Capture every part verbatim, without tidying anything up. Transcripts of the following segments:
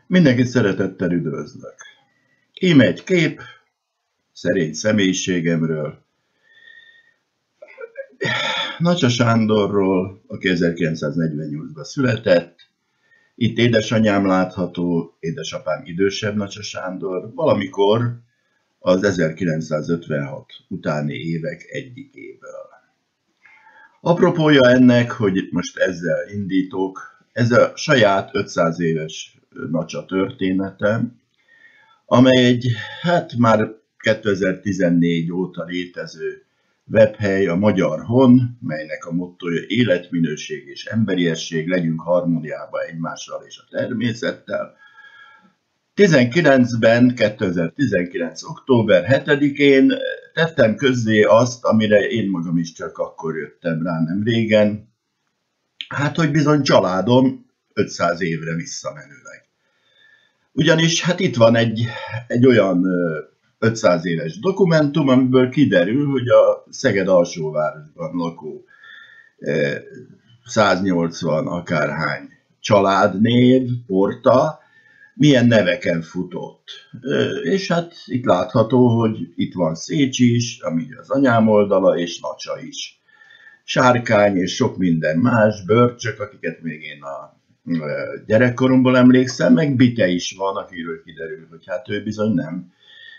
Mindenkit szeretettel üdvözlök. Íme egy kép szerény személyiségemről, Nacsa Sándorról, aki ezerkilencszáznegyvennyolcban született. Itt édesanyám látható, édesapám idősebb Nacsa Sándor, valamikor az ezerkilencszázötvenhat utáni évek egyikéből. Apropója ennek, hogy most ezzel indítok, ez a saját ötszáz éves Nacsa történetem, amely egy, hát már kétezer-tizennégy óta létező webhely, a Magyar Hon, melynek a mottója életminőség és emberiesség, legyünk harmóniában egymással és a természettel. tizenkilencben, kétezer-tizenkilenc. október hetedikén tettem közzé azt, amire én magam is csak akkor jöttem rá nem régen, hát hogy bizony családom ötszáz évre visszamenőleg. Ugyanis hát itt van egy, egy olyan ötszáz éves dokumentum, amiből kiderül, hogy a Szeged alsóvárosban lakó száznyolcvan akárhány családnév, porta, milyen neveken futott. És hát itt látható, hogy itt van Szécsi is, ami az anyám oldala, és Nacsa is. Sárkány és sok minden más, Börcsök, akiket még én a gyerekkoromból emlékszem, meg Bite is van, akiről kiderül, hogy hát ő bizony nem,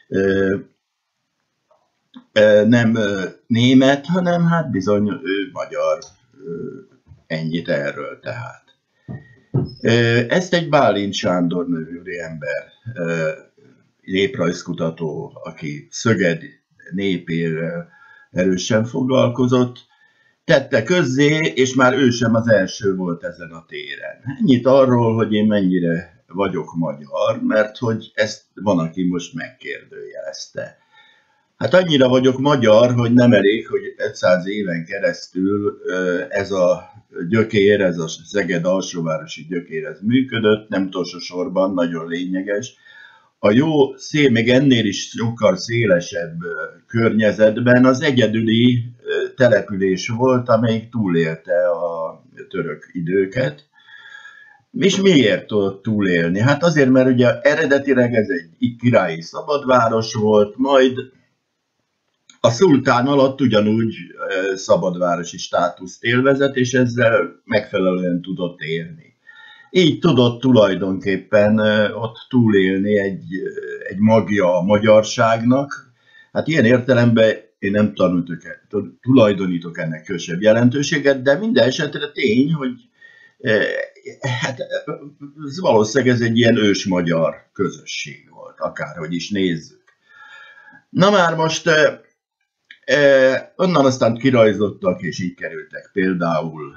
nem német, hanem hát bizony ő magyar, ennyit erről tehát. Ezt egy Bálint Sándor nevű ember, néprajzkutató, aki Szöged népével erősen foglalkozott, tette közzé, és már ő sem az első volt ezen a téren. Ennyit arról, hogy én mennyire vagyok magyar, mert hogy ezt van, aki most megkérdőjelezte. Hát annyira vagyok magyar, hogy nem elég, hogy ötszáz éven keresztül ez a gyökér, ez a Szeged alsóvárosi gyökér, ez működött, nem utolsó sorban, nagyon lényeges. A jó szél, még ennél is sokkal szélesebb környezetben az egyedüli település volt, amelyik túlélte a török időket. És miért tudott túlélni? Hát azért, mert ugye eredetileg ez egy királyi szabadváros volt, majd a szultán alatt ugyanúgy szabadvárosi státuszt élvezett, és ezzel megfelelően tudott élni. Így tudott tulajdonképpen ott túlélni egy, egy magja a magyarságnak. Hát ilyen értelemben én nem tanultok, tulajdonítok ennek különösebb jelentőséget, de minden esetre tény, hogy hát valószínűleg ez egy ilyen ősmagyar közösség volt, akárhogy is nézzük. Na már most onnan aztán kirajzottak, és így kerültek például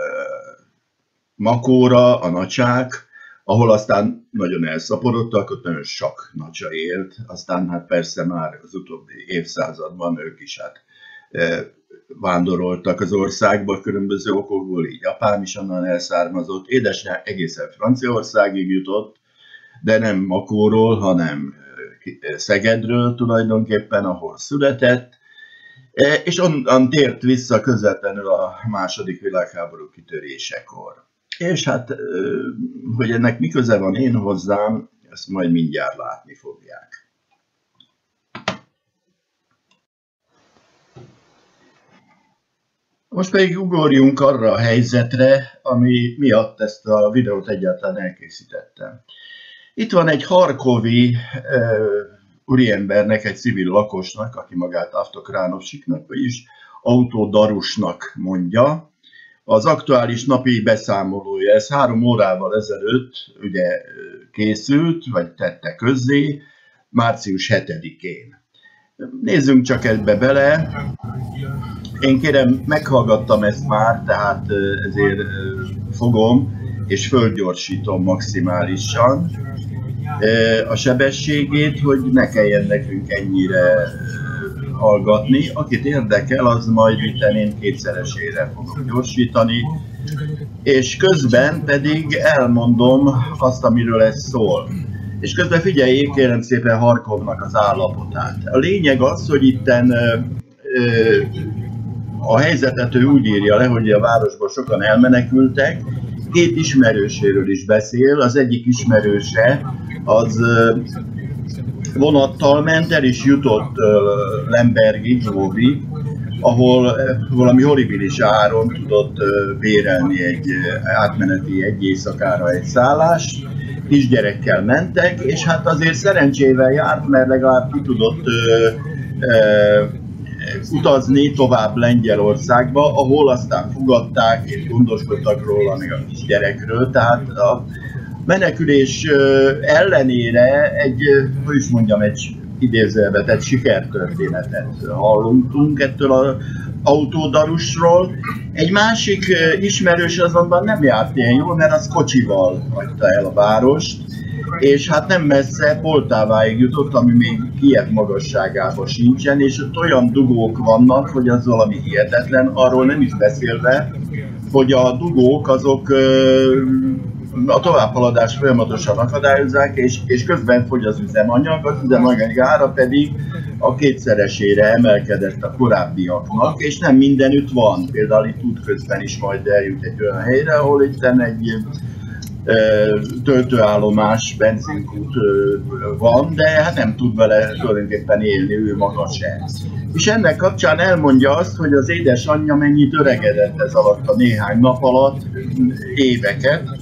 Makóra, a nacsák, ahol aztán nagyon elszaporodtak, ott nagyon sok nacsa élt, aztán hát persze már az utóbbi évszázadban ők is hát vándoroltak az országba különböző okokból, így apám is onnan elszármazott, édesanyám egészen Franciaországig jutott, de nem Makóról, hanem Szegedről tulajdonképpen, ahol született, és onnan tért vissza közvetlenül a második világháború kitörésekor. És hát, hogy ennek mi köze van én hozzám, ezt majd mindjárt látni fogják. Most pedig ugorjunk arra a helyzetre, ami miatt ezt a videót egyáltalán elkészítettem. Itt van egy harkovi úriembernek, egy civil lakosnak, aki magát Avtokránovsiknak, vagyis Autodarusnak mondja. Az aktuális napi beszámolója, ez három órával ezelőtt ugye készült, vagy tette közzé, március hetedikén. Nézzünk csak ebbe bele. Én kérem, meghallgattam ezt már, tehát ezért fogom és fölgyorsítom maximálisan a sebességét, hogy ne kelljen nekünk ennyire hallgatni. Akit érdekel, az majd itt én kétszeresére fogom gyorsítani, és közben pedig elmondom azt, amiről ez szól. És közben figyeljék, kérem szépen Harkovnak az állapotát. A lényeg az, hogy itten a helyzetet ő úgy írja le, hogy a városból sokan elmenekültek, két ismerőséről is beszél. Az egyik ismerőse az vonattal ment el, és jutott Lembergig, Lvovig, ahol valami horribilis áron tudott bérelni egy átmeneti egy éjszakára egy szállást. Kisgyerekkel mentek, és hát azért szerencsével járt, mert legalább ki tudott ö, ö, utazni tovább Lengyelországba, ahol aztán fogadták és gondoskodtak róla, még a kisgyerekről. Tehát a menekülés ellenére egy, hogy is mondjam, egy idézőjelvetett sikertörténetet hallottunk ettől az autódarusról. Egy másik ismerős azonban nem járt ilyen jól, mert az kocsival hagyta el a várost, és hát nem messze Poltáváig jutott, ami még Kijev magasságában sincsen, és ott olyan dugók vannak, hogy az valami hihetetlen, arról nem is beszélve, hogy a dugók azok a továbbhaladást folyamatosan akadályozzák, és, és közben fogy az üzemanyag, az üzemanyag ára pedig a kétszeresére emelkedett a korábbiaknak, és nem mindenütt van. Például itt útközben is majd eljut egy olyan helyre, ahol itt egy e, töltőállomás, benzinkút van, de hát nem tud vele tulajdonképpen élni ő maga sem. És ennek kapcsán elmondja azt, hogy az édesanyja mennyit öregedett ez alatt a néhány nap alatt, éveket,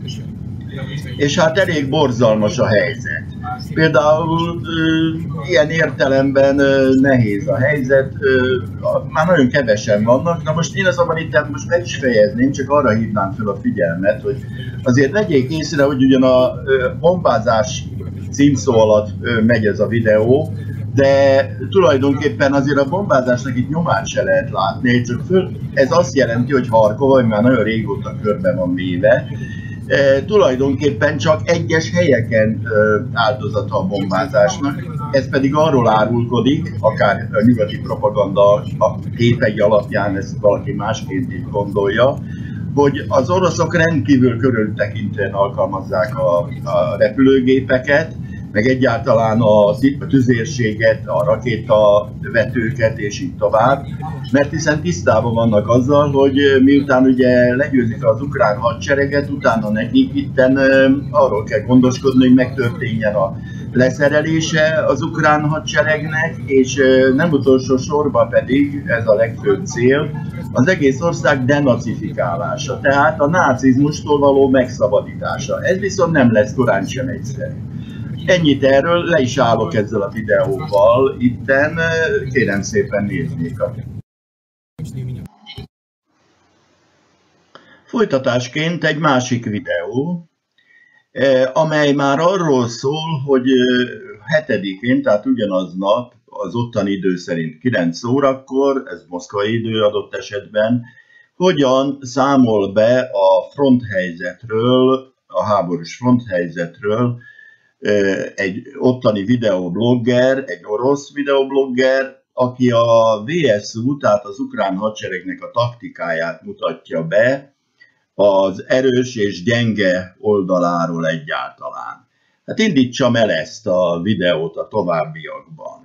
és hát elég borzalmas a helyzet. Például ilyen értelemben nehéz a helyzet, már nagyon kevesen vannak, na most én azonban itt most meg is fejezném, csak arra hívnám fel a figyelmet, hogy azért vegyék észre, hogy ugyan a bombázás címszó alatt megy ez a videó, de tulajdonképpen azért a bombázásnak itt nyomát se lehet látni, csak föl, ez azt jelenti, hogy Harkov, ami már nagyon régóta körbe van véve, E, tulajdonképpen csak egyes helyeken e, áldozata a bombázásnak. Ez pedig arról árulkodik, akár a nyugati propaganda a képei alapján ezt valaki másként is gondolja, hogy az oroszok rendkívül körültekintően alkalmazzák a, a repülőgépeket, meg egyáltalán a tüzérséget, a rakétavetőket és így tovább, mert hiszen tisztában vannak azzal, hogy miután ugye legyőzik az ukrán hadsereget, utána nekik itten arról kell gondoskodni, hogy megtörténjen a leszerelése az ukrán hadseregnek, és nem utolsó sorban pedig, ez a legfőbb cél, az egész ország denacifikálása, tehát a nácizmustól való megszabadítása. Ez viszont nem lesz korán sem egyszerű. Ennyit erről, le is állok ezzel a videóval, itten kérem szépen nézzék. Folytatásként egy másik videó, amely már arról szól, hogy hetedikén, tehát ugyanaznap, az ottani idő szerint kilenc órakor, ez moszkvai idő adott esetben, hogyan számol be a fronthelyzetről, a háborús fronthelyzetről egy ottani videoblogger, egy orosz videoblogger, aki a vé es u, tehát az ukrán hadseregnek a taktikáját mutatja be az erős és gyenge oldaláról egyáltalán. Hát indítsam el ezt a videót a továbbiakban.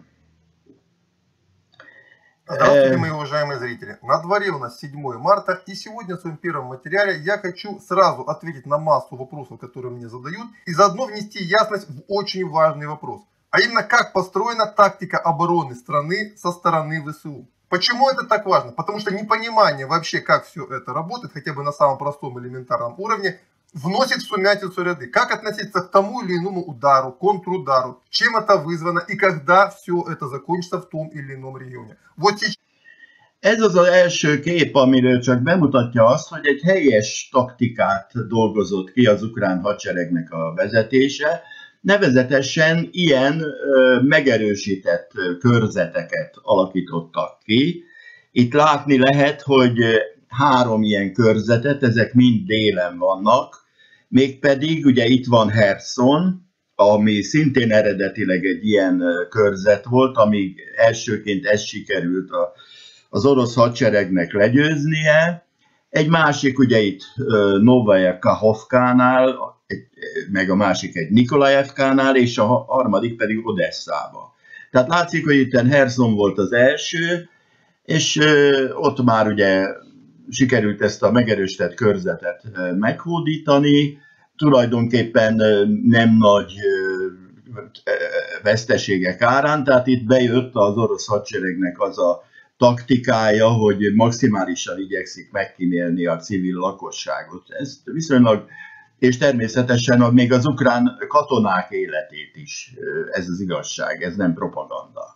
Здравствуйте, мои уважаемые зрители. На дворе у нас седьмое марта, и сегодня в своем первом материале я хочу сразу ответить на массу вопросов, которые мне задают, и заодно внести ясность в очень важный вопрос. А именно, как построена тактика обороны страны со стороны вэ эс у. Почему это так важно? Потому что непонимание вообще, как все это работает, хотя бы на самом простом элементарном уровне, вносит в сумятицу ряды. Как относиться к тому или иному удару, контрудару, чем это вызвано и когда все это закончится в том или ином регионе. Вот сейчас... Ez az az első kép, amiről csak bemutatja azt, hogy egy helyes taktikát dolgozott ki az ukrán hadseregnek a vezetése, nevezetesen ilyen ö, megerősített körzeteket alakítottak ki. Itt látni lehet, hogy három ilyen körzetet, ezek mind délen vannak, mégpedig ugye itt van Herson, ami szintén eredetileg egy ilyen körzet volt, amíg elsőként ez sikerült a, az orosz hadseregnek legyőznie. Egy másik ugye itt Novaya Kahovkánál, meg a másik egy Nikolajevkánál, és a harmadik pedig Odesszába. Tehát látszik, hogy itt Herson volt az első, és ott már ugye sikerült ezt a megerősített körzetet meghódítani, tulajdonképpen nem nagy veszteségek árán, tehát itt bejött az orosz hadseregnek az a taktikája, hogy maximálisan igyekszik megkímélni a civil lakosságot. Ez viszonylag, és természetesen még az ukrán katonák életét is, ez az igazság, ez nem propaganda.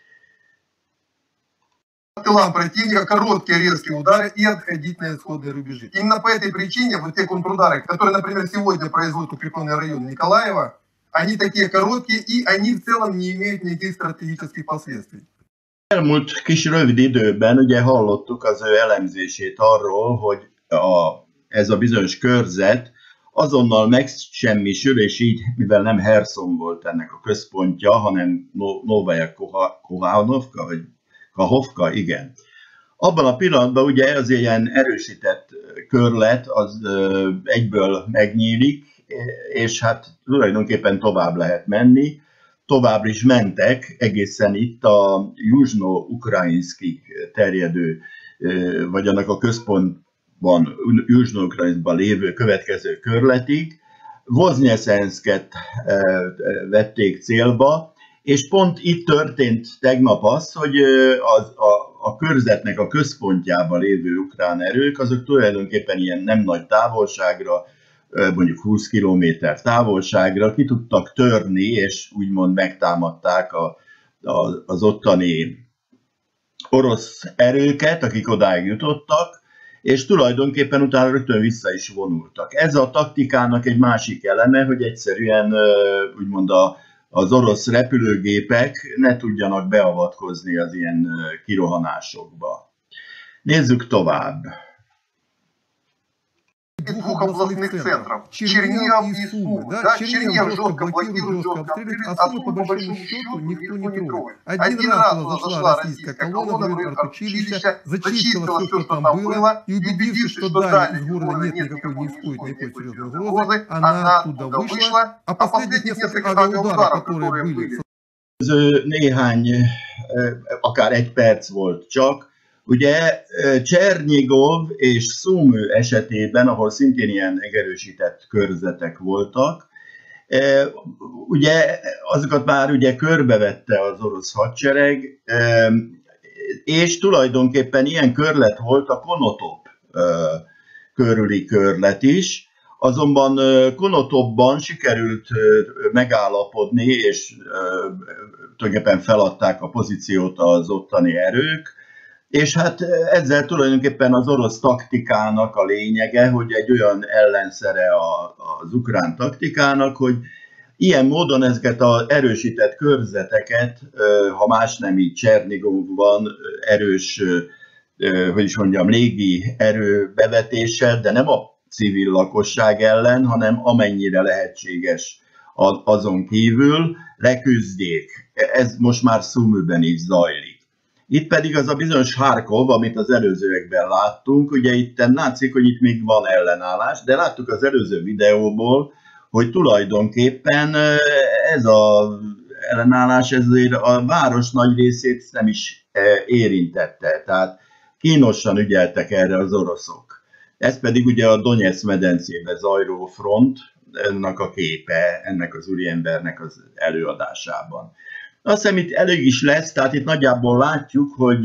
Тылам противника короткие резкие удары и отходить на исходные рубежи. Именно по этой причине вот те контрудары, которые, например, сегодня производят укрепленный район Николаева, они такие короткие и они в целом не имеют никаких стратегических последствий. Elmúlt kis rövid időben ugye hallottuk az ő elemzését arról, hogy a, ez a bizonyos körzet azonnal megsemmisül, és így, mivel nem Herson volt ennek a központja, hanem Novaya Kohanovka, vagy Kahovka, igen. Abban a pillanatban ugye az ilyen erősített körlet az egyből megnyílik, és hát tulajdonképpen tovább lehet menni. Tovább is mentek, egészen itt a Juzsno-Ukrajinszkig terjedő, vagy annak a központban, Juzsno-Ukrajinszkban lévő következő körletig. Voznyeszensket vették célba, és pont itt történt tegnap az, hogy az, a, a körzetnek a központjában lévő ukrán erők, azok tulajdonképpen ilyen nem nagy távolságra, mondjuk húsz kilométer távolságra ki tudtak törni, és úgymond megtámadták a, a, az ottani orosz erőket, akik odáig jutottak, és tulajdonképpen utána rögtön vissza is vonultak. Ez a taktikának egy másik eleme, hogy egyszerűen úgymond a az orosz repülőgépek ne tudjanak beavatkozni az ilyen kirohanásokba. Nézzük tovább. Двух областных центров. Чернигов и Сумы. Да, Чернигов жестко блокирует, жестко обстреливает, а Сумы по большому счету никто не трогает. Один раз туда зашла российская колонна в район артучилища, зачистила все, что там было, и убедившись, что далее из города нет никакой, не исходит никакой серьезной угрозы, она оттуда вышла, а последних несколько авиаударов, которые были... Néhány, akár egy perc volt csak. Ugye Csernigov és Szumű esetében, ahol szintén ilyen megerősített körzetek voltak, ugye azokat már ugye körbevette az orosz hadsereg, és tulajdonképpen ilyen körlet volt a Konotop körüli körlet is, azonban Konotopban sikerült megállapodni, és tulajdonképpen feladták a pozíciót az ottani erők, és hát ezzel tulajdonképpen az orosz taktikának a lényege, hogy egy olyan ellenszere az ukrán taktikának, hogy ilyen módon ezeket az erősített körzeteket, ha más nem így Csernigovban erős, hogy is mondjam, légi erőbevetéssel, de nem a civil lakosság ellen, hanem amennyire lehetséges azon kívül leküzdjék. Ez most már Szuműben is zajlik. Itt pedig az a bizonyos Harkov, amit az előzőekben láttunk, ugye itt látszik, hogy itt még van ellenállás, de láttuk az előző videóból, hogy tulajdonképpen ez az ellenállás ezért a város nagy részét nem is érintette, tehát kínosan ügyeltek erre az oroszok. Ez pedig ugye a Donetsz medencébe zajló front, ennek a képe, ennek az úriembernek az előadásában. Azt hiszem itt elég is lesz, tehát itt nagyjából látjuk, hogy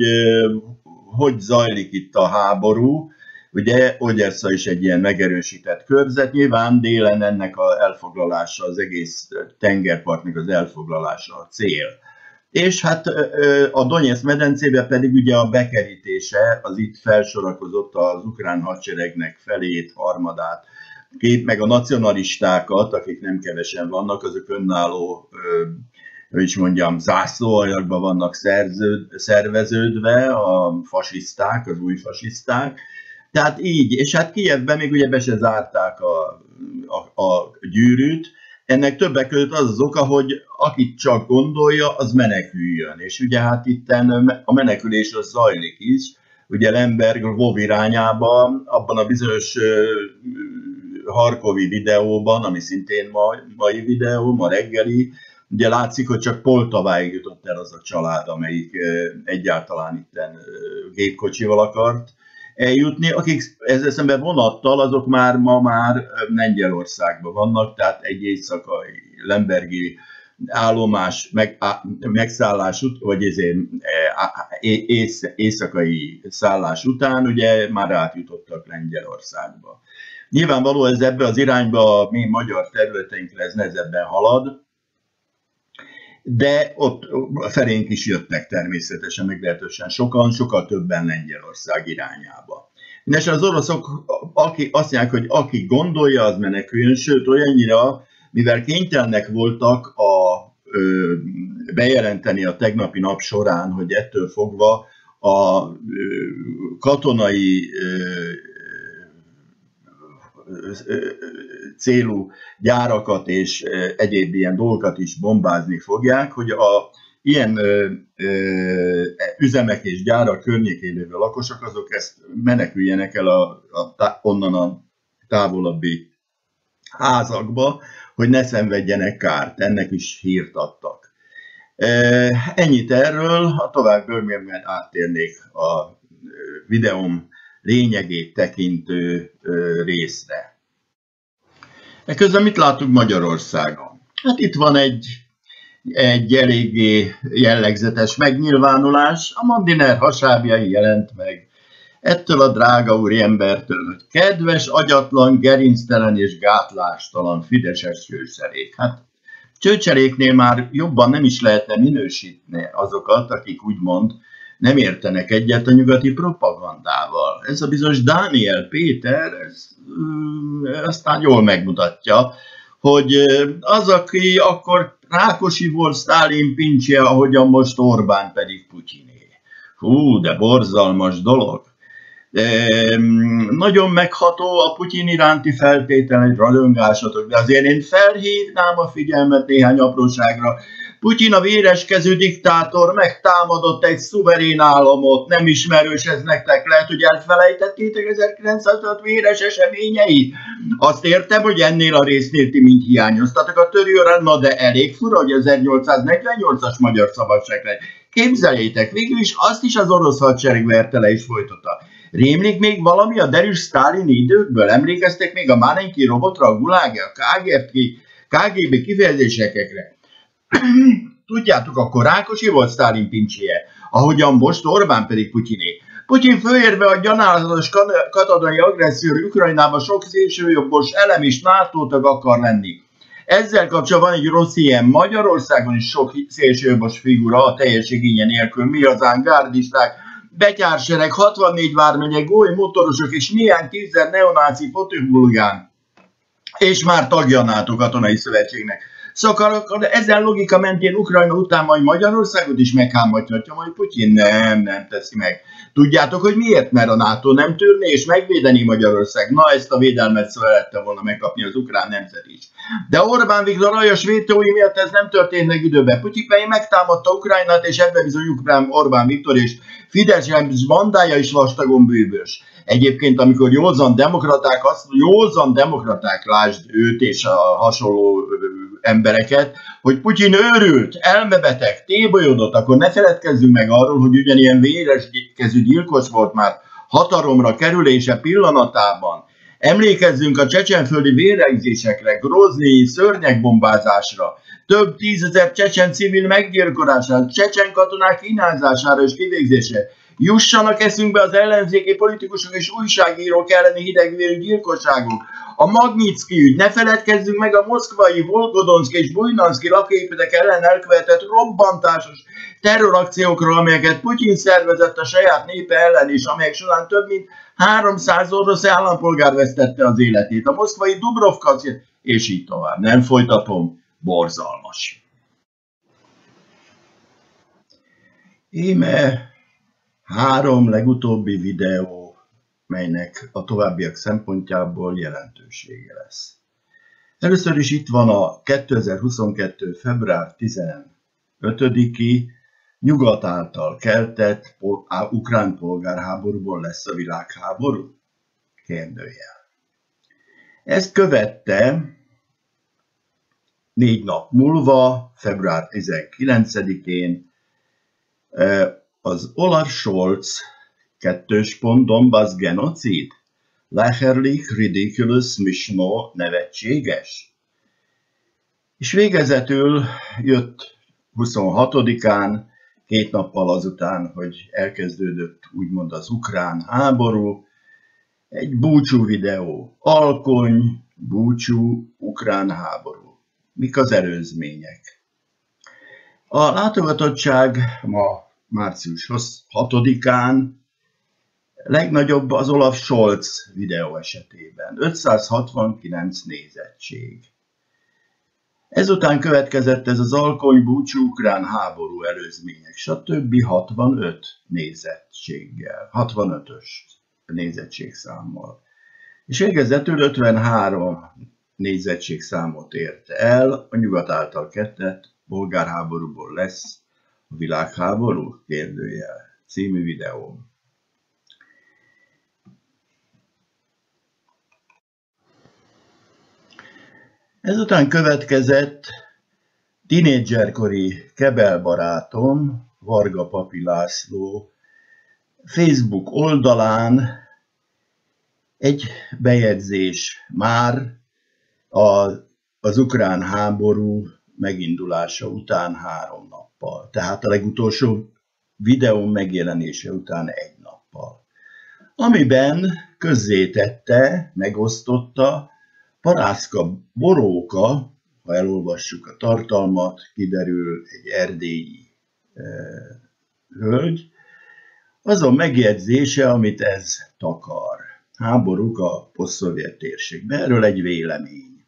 hogy zajlik itt a háború. Ugye Odessa is egy ilyen megerősített körzet, nyilván délen ennek az elfoglalása, az egész tengerpartnak az elfoglalása a cél. És hát a Donetsz medencébe pedig ugye a bekerítése, az itt felsorakozott az ukrán hadseregnek felét, harmadát, kép meg a nacionalistákat, akik nem kevesen vannak, azok önálló, hogy is mondjam, zászlóajakban vannak szerződ, szerveződve, a fasiszták, az új fasiszták. Tehát így, és hát Kijevben még ugye be se zárták a, a, a gyűrűt. Ennek többek között az az oka, hogy akit csak gondolja, az meneküljön. És ugye hát itten a menekülés az zajlik is. Ugye Lemberg Lvov irányába, abban a bizonyos harkovi videóban, ami szintén ma, mai videó, ma reggeli, ugye látszik, hogy csak Poltaváig jutott el az a család, amelyik egyáltalán itten gépkocsival akart eljutni. Akik ezzel szemben vonattal, azok már ma már Lengyelországban vannak, tehát egy éjszakai lembergi állomás meg, á, megszállás ut- vagy ezért ész, éjszakai szállás után ugye már átjutottak Lengyelországba. Nyilvánvaló ez ebbe az irányba a mi magyar területeinkre ez nehezebben halad, de ott felénk is jöttek természetesen meglehetősen sokan, sokkal többen Lengyelország irányába. Mindenesetre az oroszok aki, azt mondják, hogy aki gondolja, az meneküljön, sőt olyannyira, mivel kénytelenek voltak a, ö, bejelenteni a tegnapi nap során, hogy ettől fogva a ö, katonai ö, célú gyárakat és egyéb ilyen dolgokat is bombázni fogják, hogy a ilyen ö, ö, üzemek és gyárak környékén lévő lakosok azok ezt meneküljenek el a, a, onnan a távolabbi házakba, hogy ne szenvedjenek kárt. Ennek is hírt adtak. Ennyit erről, ha tovább bővebben áttérnék a videóm lényegét tekintő részre. Ekközben mit látunk Magyarországon? Hát itt van egy, egy eléggé jellegzetes megnyilvánulás. A Mandiner hasábjai jelent meg ettől a drága úriembertől, hogy kedves, agyatlan, gerinctelen és gátlástalan fideszes csőcserék. Hát csőcseréknél már jobban nem is lehetne minősíteni azokat, akik úgymond nem értenek egyet a nyugati propagandával. Ez a bizonyos Dániel Péter, ez, aztán jól megmutatja, hogy az, aki akkor Rákosi volt Sztálin pincse, ahogyan most Orbán pedig Putyiné. Hú, de borzalmas dolog. E, nagyon megható a Putyin iránti feltétel, egy rajongásodok, de azért én felhívnám a figyelmet néhány apróságra. Putyin a véreskező diktátor megtámadott egy szuverén államot, nem ismerős ez nektek, lehet, hogy elfelejtettétek ezerkilencszázöt véres eseményeit. Azt értem, hogy ennél a résznél ti mind hiányoztatok a törőre, na de elég fura, hogy ezernyolcszáznegyvennyolcas magyar szabadságrend. Képzeljétek, végül is azt is az orosz hadsereg verte le és folytatta. Rémlik még valami a derűs sztálini időkből? Emlékeztek még a Márenki robotra, a Gulágja, a ká gé bé kifejezésekre? Tudjátok, akkor Rákosi volt Sztálin pincséje, ahogyan most Orbán pedig Putyiné. Putyin fölérve a gyanálatos katonai agresszió Ukrajnában sok szélsőjobbos elem is NATO tag akar lenni. Ezzel kapcsolatban van egy rossz ilyen. Magyarországon is sok szélsőjobbos figura a teljes igénye nélkül, mi azán gárdisták, betyársereg, hatvannégy vármegye, góly motorosok és néhány tízezer neonáci fotohulgán, és már tagja a NATO katonai szövetségnek. Szóval ezen logika mentén Ukrajna után majd Magyarországot is meghámadhatja, majd Putyin nem, nem teszi meg. Tudjátok, hogy miért? Mert a NATO nem tűrné és megvédeni Magyarország. Na, ezt a védelmet szerette volna megkapni az ukrán nemzet is. De Orbán Viktor aljas vétói miatt ez nem történt meg időben. Putyin pedig megtámadta Ukrajnát, és ebben bizony Ukrán Orbán Viktor és Fidesz bandája is vastagon bűvös. Egyébként, amikor józan demokraták, azt józan demokraták, lásd őt és a hasonló embereket, hogy Putyin őrült, elmebeteg, tébolyodott, akkor ne feledkezzünk meg arról, hogy ugyanilyen véreskezű gyilkos volt már hatalomra kerülése pillanatában. Emlékezzünk a csecsenföldi vérengzésekre, Groznyi szörnyegbombázásra, több tízezer csecsen civil meggyilkolására, csecsen katonák kínálzására és kivégzésre. Jussanak eszünkbe az ellenzéki politikusok és újságírók elleni hidegvérű gyilkosságok. A Magnitsky ügy, ne feledkezzünk meg a moszkvai, Volgodonszki és Bujnanszki lakóépületek ellen elkövetett robbantásos terrorakciókról, amelyeket Putyin szervezett a saját népe ellen, és amelyek során több mint háromszáz orosz állampolgár vesztette az életét. A moszkvai Dubrovka, és így tovább. Nem folytatom, borzalmas. Íme három legutóbbi videó, melynek a továbbiak szempontjából jelentősége lesz. Először is itt van a kétezer-huszonkettő. február tizenötödiki nyugat által keltett ukrán polgárháborúból lesz a világháború? Kérdőjel. Ezt követte négy nap múlva, február tizenkilencedikén az Olaf Scholz kettős pont Donbass genocid? Lächerlich, ridiculous, mismo, nevetséges? És végezetül jött huszonhatodikán, két nappal azután, hogy elkezdődött úgymond az ukrán háború, egy búcsú videó. Alkony, búcsú, ukrán háború. Mik az előzmények? A látogatottság ma március hatodikán legnagyobb az Olaf Scholz videó esetében. ötszázhatvankilenc nézettség. Ezután következett ez az alkony, búcsú, ukrán háború előzmények, stb. hatvanöt nézettséggel, hatvanötös nézettségszámmal. És végezetül ötvenhárom nézettségszámot ért el, a nyugat által kettett polgárháborúból lesz a világháború kérdőjel című videó. Ezután következett tínédzserkori kebelbarátom, Varga Papi László Facebook oldalán egy bejegyzés már az ukrán háború megindulása után három nappal, tehát a legutolsó videó megjelenése után egy nappal, amiben közzétette, megosztotta Parászka Boróka, ha elolvassuk a tartalmat, kiderül egy erdélyi e, hölgy, azon megjegyzése, amit ez takar. Háborúk a posztszovjet térségben. Erről egy vélemény.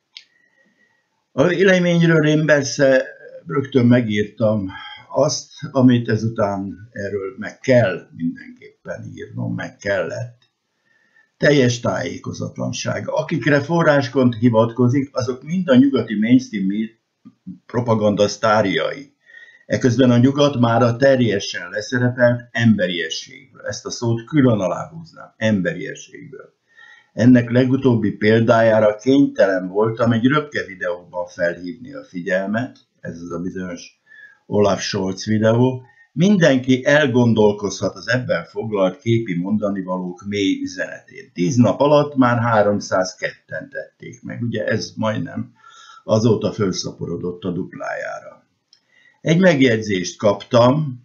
A véleményről én persze rögtön megírtam azt, amit ezután erről meg kell mindenképpen írnom, meg kellett. Teljes tájékozatlanság. Akikre forráskont hivatkozik, azok mind a nyugati mainstream propaganda sztárjai. Eközben a nyugat már a teljesen leszerepelt emberiességből. Ezt a szót külön aláhúznám, emberiességből. Ennek legutóbbi példájára kénytelen voltam egy röpke videóban felhívni a figyelmet, ez az a bizonyos Olaf Scholz videó. Mindenki elgondolkozhat az ebben foglalt képi mondanivalók mély üzenetén. Tíz nap alatt már háromszázketten tették meg, ugye ez majdnem azóta felszaporodott a duplájára. Egy megjegyzést kaptam,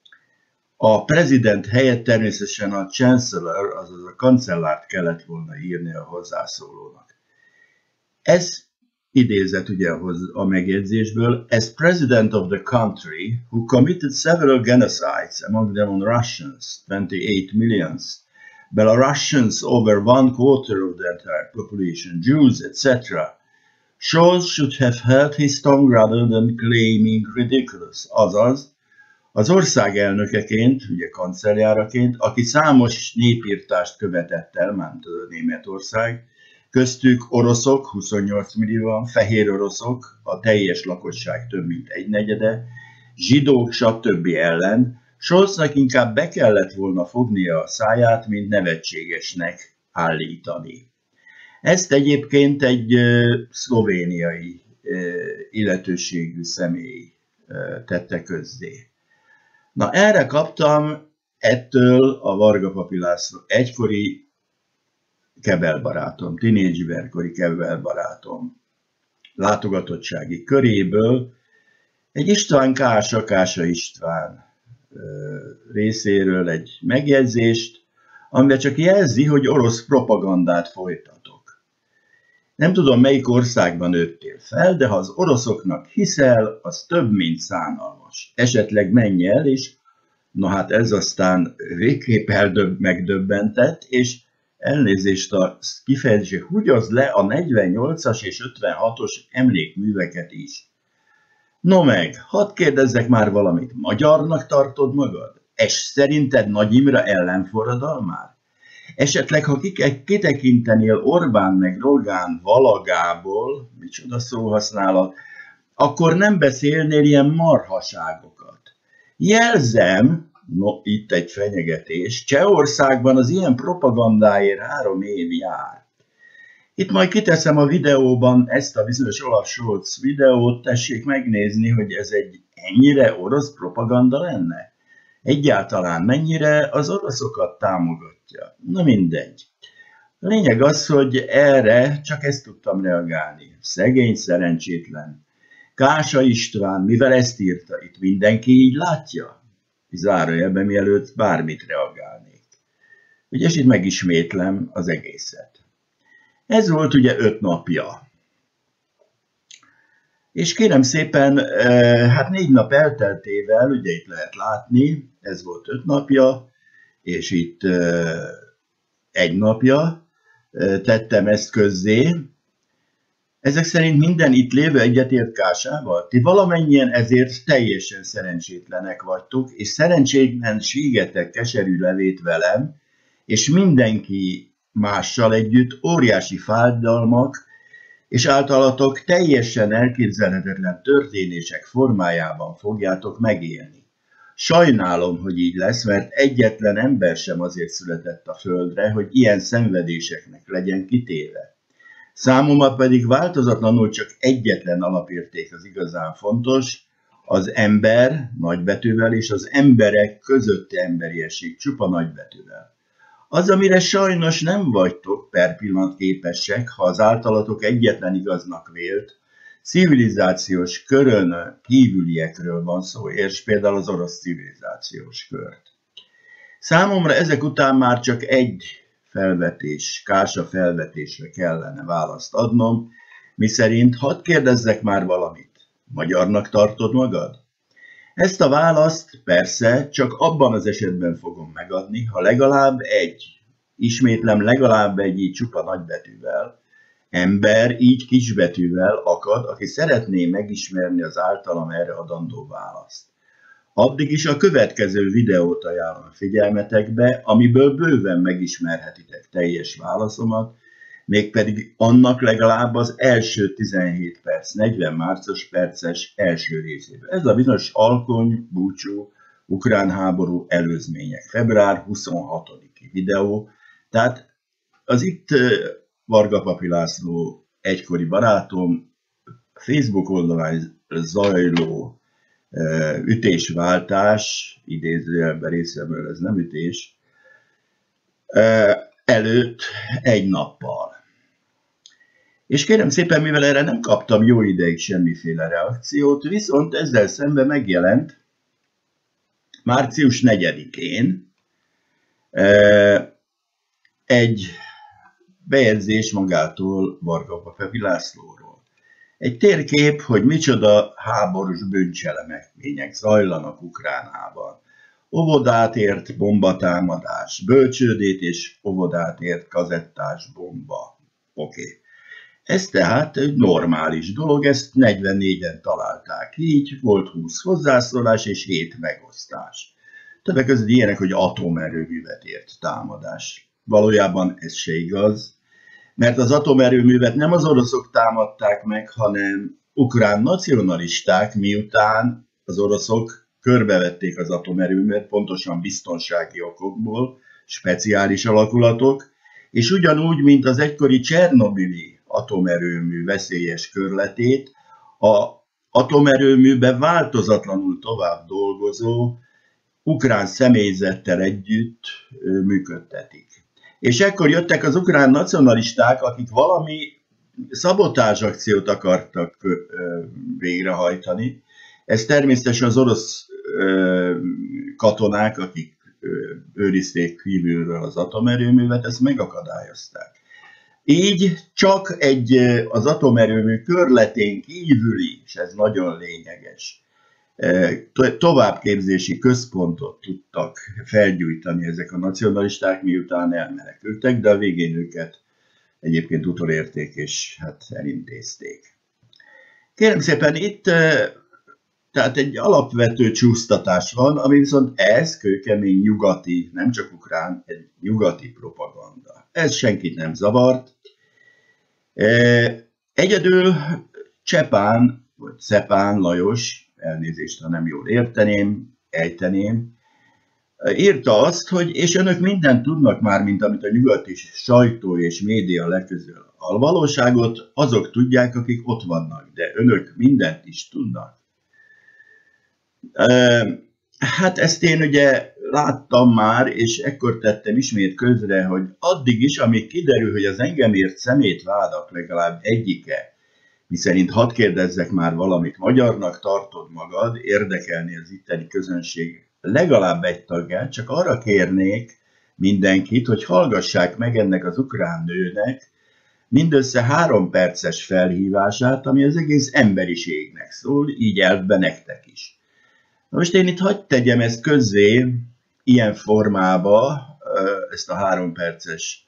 a prezident helyett természetesen a chancellor, azaz a kancellárt kellett volna írni a hozzászólónak. Ez idézet ugye a megjegyzésből, as president of the country, who committed several genocides, among them on Russians, twenty-eight millions, Belarusians over one quarter of the entire population, Jews, et cetera, Scholz should have held his tongue rather than claiming ridiculous. Azaz, az ország elnökeként, ugye kancelljáraként, aki számos népírtást követett el, ment a Németország, köztük oroszok, huszonnyolc millióan, fehér oroszok, a teljes lakosság több mint egy negyede, zsidók, stb. Ellen, Scholznak inkább be kellett volna fognia a száját, mint nevetségesnek állítani. Ezt egyébként egy uh, szlovéniai uh, illetőségű személy uh, tette közzé. Na erre kaptam ettől a Varga Papi László egykori kebelbarátom, tínédzserkori kebelbarátom látogatottsági köréből egy István Kása, Kása István uh, részéről egy megjegyzést, amivel csak jelzi, hogy orosz propagandát folytatok. Nem tudom, melyik országban nőttél fel, de ha az oroszoknak hiszel, az több, mint szánalmas. Esetleg menj el, és no hát ez aztán végképp eldöbb, megdöbbentett, és elnézést a kifejezésé, húgyozd le a negyvennyolcas és ötvenhatos emlékműveket is. No meg, hadd kérdezzek már valamit, magyarnak tartod magad? És szerinted Nagy Imre ellenforradalmár? Esetleg, ha kitekintenél Orbán meg Rogán valagából, micsoda szóhasználat, akkor nem beszélnél ilyen marhaságokat. Jelzem, no itt egy fenyegetés, Csehországban az ilyen propagandáért három év jár. Itt majd kiteszem a videóban ezt a bizonyos Olaf Scholz videót, tessék megnézni, hogy ez egy ennyire orosz propaganda lenne. egyáltalán mennyire az oroszokat támogatja. Na mindegy. A lényeg az, hogy erre csak ezt tudtam reagálni. Szegény, szerencsétlen. Kása István, mivel ezt írta, itt mindenki így látja? Zárójelben, mielőtt bármit reagálnék. Ugye, és itt megismétlem az egészet. Ez volt ugye öt napja. És kérem szépen, hát négy nap elteltével, ugye itt lehet látni, ez volt öt napja, és itt egy napja tettem ezt közzé. Ezek szerint minden itt lévő egyetért Kásával? Ti valamennyien ezért teljesen szerencsétlenek vagytok, és szerencsétlenségetek keserű levét velem, és mindenki mással együtt óriási fájdalmak, és általatok teljesen elképzelhetetlen történések formájában fogjátok megélni. Sajnálom, hogy így lesz, mert egyetlen ember sem azért született a földre, hogy ilyen szenvedéseknek legyen kitéve. Számomra pedig változatlanul csak egyetlen alapérték az igazán fontos, az ember nagybetűvel és az emberek közötti emberiesség csupa nagybetűvel. Az, amire sajnos nem vagytok per pillanat képesek, ha az általatok egyetlen igaznak vélt, civilizációs körön kívüliekről van szó, és például az orosz civilizációs kört. Számomra ezek után már csak egy felvetés, Kása felvetésre kellene választ adnom, miszerint hadd kérdezzek már valamit, magyarnak tartod magad? Ezt a választ persze csak abban az esetben fogom megadni, ha legalább egy, ismétlem legalább egy így csupa nagybetűvel, ember így kisbetűvel akad, aki szeretné megismerni az általam erre adandó választ. Addig is a következő videót ajánlom a figyelmetekbe, amiből bőven megismerhetitek teljes válaszomat, mégpedig annak legalább az első tizenhét perc, negyven másodperces első részében. Ez a bizonyos alkony, búcsú, ukrán háború előzmények. február huszonhatodiki videó. Tehát az itt Varga Papi László egykori barátom Facebook oldalán zajló ütésváltás, idézőjelben részemről ez nem ütés, előtt egy nappal. És kérem szépen, mivel erre nem kaptam jó ideig semmiféle reakciót, viszont ezzel szemben megjelent március negyedikén egy bejegyzés magától Varga Papi Lászlóról. Egy térkép, hogy micsoda háborús bűncselekmények zajlanak Ukránában. Óvodát ért bombatámadás, bölcsődét és óvodát ért kazettás bomba. Oké. Okay. Ez tehát egy normális dolog, ezt negyvennégyen találták így, volt húsz hozzászólás és hét megosztás. Többek között ilyenek, hogy atomerőművet ért támadás. Valójában ez se igaz, mert az atomerőművet nem az oroszok támadták meg, hanem ukrán nacionalisták, miután az oroszok körbevették az atomerőművet, pontosan biztonsági okokból, speciális alakulatok, és ugyanúgy, mint az egykori Csernobili atomerőmű veszélyes körletét, az atomerőműben változatlanul tovább dolgozó ukrán személyzettel együtt működtetik. És ekkor jöttek az ukrán nacionalisták, akik valami szabotázsakciót akartak végrehajtani. Ez természetesen az orosz katonák, akik őrizték kívülről az atomerőművet, ezt megakadályozták. Így csak egy az atomerőmű körletén kívüli, és ez nagyon lényeges, továbbképzési központot tudtak felgyújtani ezek a nacionalisták, miután elmenekültek, de a végén őket egyébként utolérték és hát elintézték. Kérem szépen, itt tehát egy alapvető csúsztatás van, ami viszont ez kőkemény nyugati, nem csak ukrán, egy nyugati propaganda. Ez senkit nem zavart. Egyedül Csepán, vagy Szepán Lajos, elnézést, ha nem jól érteném, ejteném, írta azt, hogy és önök mindent tudnak már, mint amit a nyugati sajtó és média leközöl. A valóságot azok tudják, akik ott vannak, de önök mindent is tudnak. Hát ezt én ugye láttam már, és ekkor tettem ismét közre, hogy addig is, amíg kiderül, hogy az engem ért szemétvádak legalább egyike, miszerint hadd kérdezzek már valamit, magyarnak tartod magad, érdekelni az itteni közönség legalább egy tagját, csak arra kérnék mindenkit, hogy hallgassák meg ennek az ukrán nőnek mindössze három perces felhívását, ami az egész emberiségnek szól, így elvben nektek is. Most én itt hadd tegyem ezt közzé ilyen formába, ezt a három perces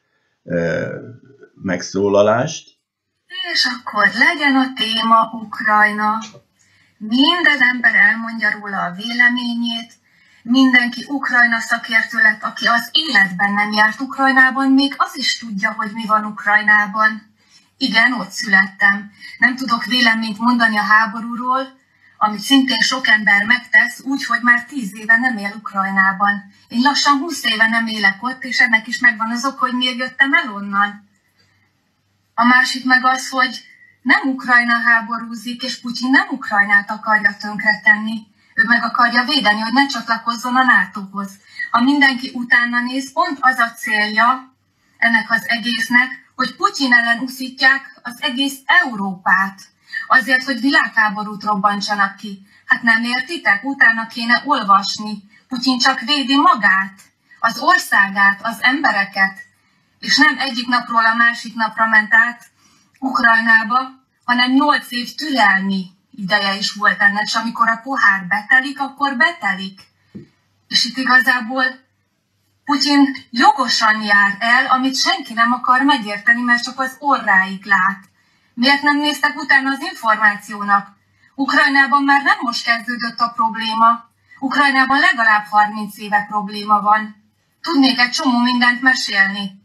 megszólalást. És akkor legyen a téma Ukrajna. Minden ember elmondja róla a véleményét, mindenki Ukrajna szakértő lett, aki az életben nem járt Ukrajnában, még az is tudja, hogy mi van Ukrajnában. Igen, ott születtem. Nem tudok véleményt mondani a háborúról, amit szintén sok ember megtesz, úgy, hogy már tíz éve nem él Ukrajnában. Én lassan húsz éve nem élek ott, és ennek is megvan az ok, hogy miért jöttem el onnan. A másik meg az, hogy nem Ukrajna háborúzik, és Putyin nem Ukrajnát akarja tönkretenni. Ő meg akarja védeni, hogy ne csatlakozzon a nátóhoz. Ha mindenki utána néz, pont az a célja ennek az egésznek, hogy Putyin ellen uszítják az egész Európát. Azért, hogy világháborút robbantsanak ki. Hát nem értitek? Utána kéne olvasni. Putyin csak védi magát, az országát, az embereket. És nem egyik napról a másik napra ment át Ukrajnába, hanem nyolc év türelmi ideje is volt ennek, és amikor a pohár betelik, akkor betelik. És itt igazából Putyin jogosan jár el, amit senki nem akar megérteni, mert csak az orráig lát. Miért nem néztek utána az információnak? Ukrajnában már nem most kezdődött a probléma. Ukrajnában legalább harminc éve probléma van. Tudnék egy csomó mindent mesélni.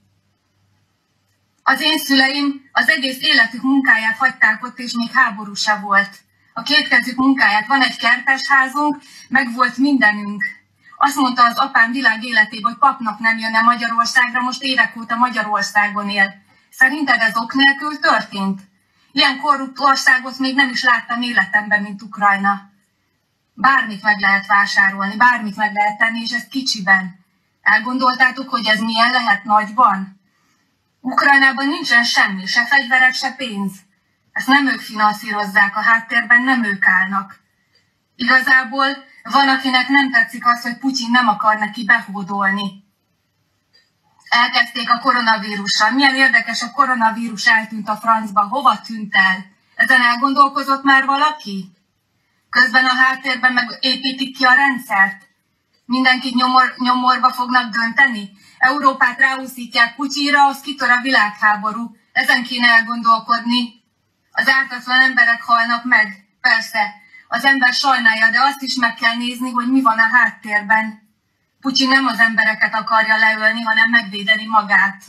Az én szüleim az egész életük munkáját hagyták ott, és még háború se volt. A kétkezük munkáját, van egy kertesházunk, meg volt mindenünk. Azt mondta az apám világ életében, hogy papnak nem jönne Magyarországra, most évek óta Magyarországon él. Szerinted ez ok nélkül történt? Ilyen korrupt országot még nem is láttam életemben, mint Ukrajna. Bármit meg lehet vásárolni, bármit meg lehet tenni, és ez kicsiben. Elgondoltátok, hogy ez milyen lehet nagyban? Ukrajnában nincsen semmi, se fegyverek, se pénz. Ezt nem ők finanszírozzák, a háttérben nem ők állnak. Igazából van, akinek nem tetszik az, hogy Putyin nem akar neki behódolni. Elkezdték a koronavírussal. Milyen érdekes, a koronavírus eltűnt a francba. Hova tűnt el? Ezen elgondolkozott már valaki? Közben a háttérben meg építik ki a rendszert. Mindenkit nyomor, nyomorba fognak dönteni? Európát ráúszítják Putyinra, az kitör a világháború. Ezen kéne elgondolkodni. Az ártatlan emberek halnak meg. Persze, az ember sajnálja, de azt is meg kell nézni, hogy mi van a háttérben. Putyin nem az embereket akarja leölni, hanem megvédeni magát.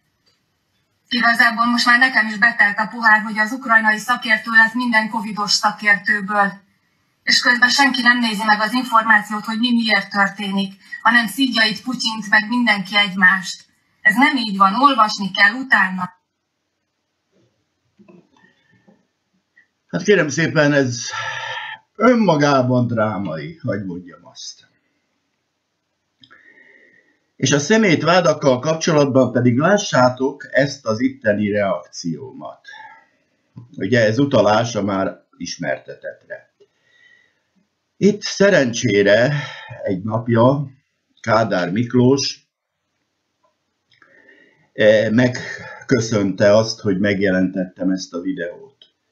Igazából most már nekem is betelt a pohár, hogy az ukrajnai szakértő lett minden covidos szakértőből. És közben senki nem nézi meg az információt, hogy mi miért történik, hanem szidja itt Putyint, meg mindenki egymást. Ez nem így van, olvasni kell utána. Hát kérem szépen, ez önmagában drámai, hogy mondjam azt. És a szemétvádakkal kapcsolatban pedig lássátok ezt az itteni reakciómat. Ugye ez utalás a már ismertetetre. Itt szerencsére egy napja Kádár Miklós megköszönte azt, hogy megjelentettem ezt a videót.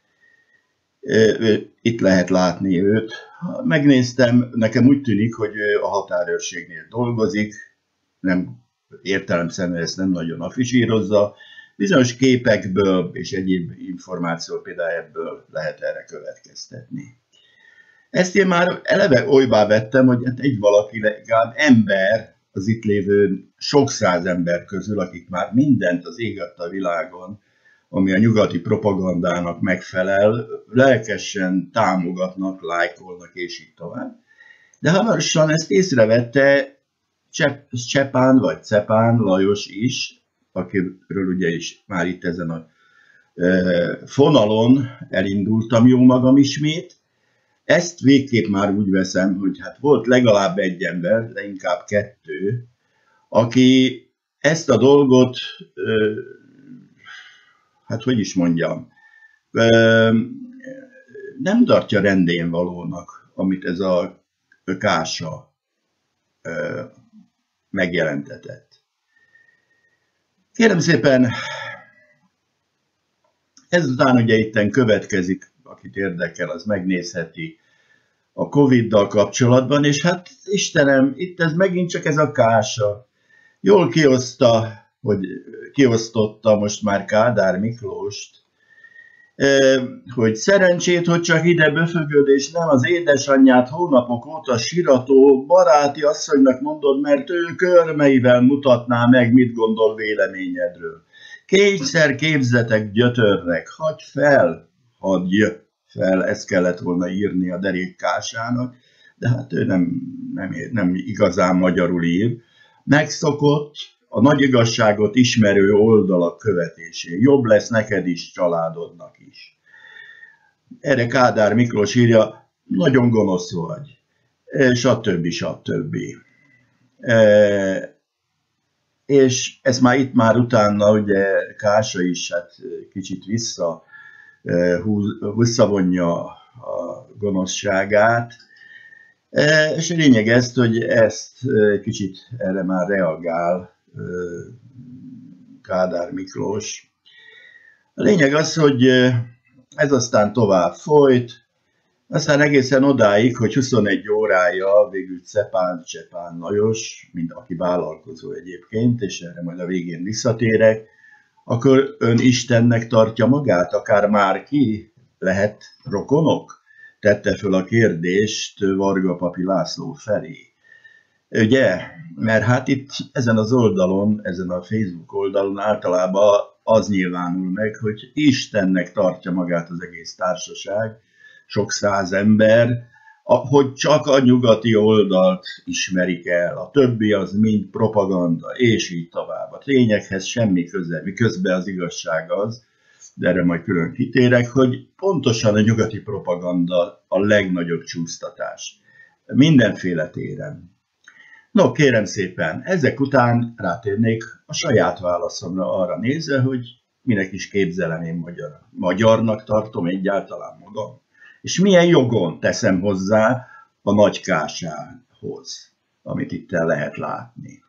Itt lehet látni őt. Megnéztem, nekem úgy tűnik, hogy ő a határőrségnél dolgozik, nem értelemszerűen ezt nem nagyon afisírozza. Bizonyos képekből és egyéb információ például ebből lehet erre következtetni. Ezt én már eleve olybá vettem, hogy hát egy valaki legalább ember az itt lévő sok száz ember közül, akik már mindent az ég adta a világon, ami a nyugati propagandának megfelel, lelkesen támogatnak, lájkolnak és így tovább. De hamarosan ezt észrevette Csepán vagy Cepán Lajos is, akiről ugye is már itt ezen a fonalon elindultam jó magam ismét, Ezt végképp már úgy veszem, hogy hát volt legalább egy ember, de inkább kettő, aki ezt a dolgot, hát hogy is mondjam, nem tartja rendén valónak, amit ez a Kása megjelentetett. Kérem szépen, ezután ugye itten következik, akit érdekel, az megnézheti a Coviddal kapcsolatban, és hát Istenem, itt ez megint csak ez a Kása. Jól kioszta, hogy kiosztotta most már Kádár Miklóst, hogy szerencsét, hogy csak ide böfögöd, és nem az édesanyját hónapok óta sirató baráti asszonynak mondod, mert ő körmeivel mutatná meg, mit gondol véleményedről. Kényszer képzetek gyötörnek, hagyj fel, hagyj fel, ezt kellett volna írni a derék Kásának, de hát ő nem, nem, nem igazán magyarul ír. Megszokott a nagy igazságot ismerő oldalak követésén. Jobb lesz neked is, családodnak is. Erre Kádár Miklós írja, nagyon gonosz vagy, stb. stb. E, és ez már itt már utána, ugye Kása is hát kicsit vissza, visszavonja a gonoszságát, és a lényeg ezt, hogy ezt kicsit erre már reagál Kádár Miklós. A lényeg az, hogy ez aztán tovább folyt, aztán egészen odáig, hogy huszonegy órája végül Czepán Csepán Lajos, mint aki vállalkozó egyébként, és erre majd a végén visszatérek, akkor ön Istennek tartja magát, akár már ki lehet rokonok? Tette föl a kérdést Varga Papi László felé. Ugye? Mert hát itt ezen az oldalon, ezen a Facebook oldalon általában az nyilvánul meg, hogy Istennek tartja magát az egész társaság, sok száz ember, hogy csak a nyugati oldalt ismerik el, a többi az mind propaganda, és így tovább. A tényekhez semmi köze, miközben az igazság az, de erre majd külön kitérek, hogy pontosan a nyugati propaganda a legnagyobb csúsztatás. Mindenféle téren. No, kérem szépen, ezek után rátérnék a saját válaszomra arra nézve, hogy minek is képzelem én magyar. Magyarnak tartom egyáltalán magam. És milyen jogon teszem hozzá a Nagy Kásához, amit itt el lehet látni.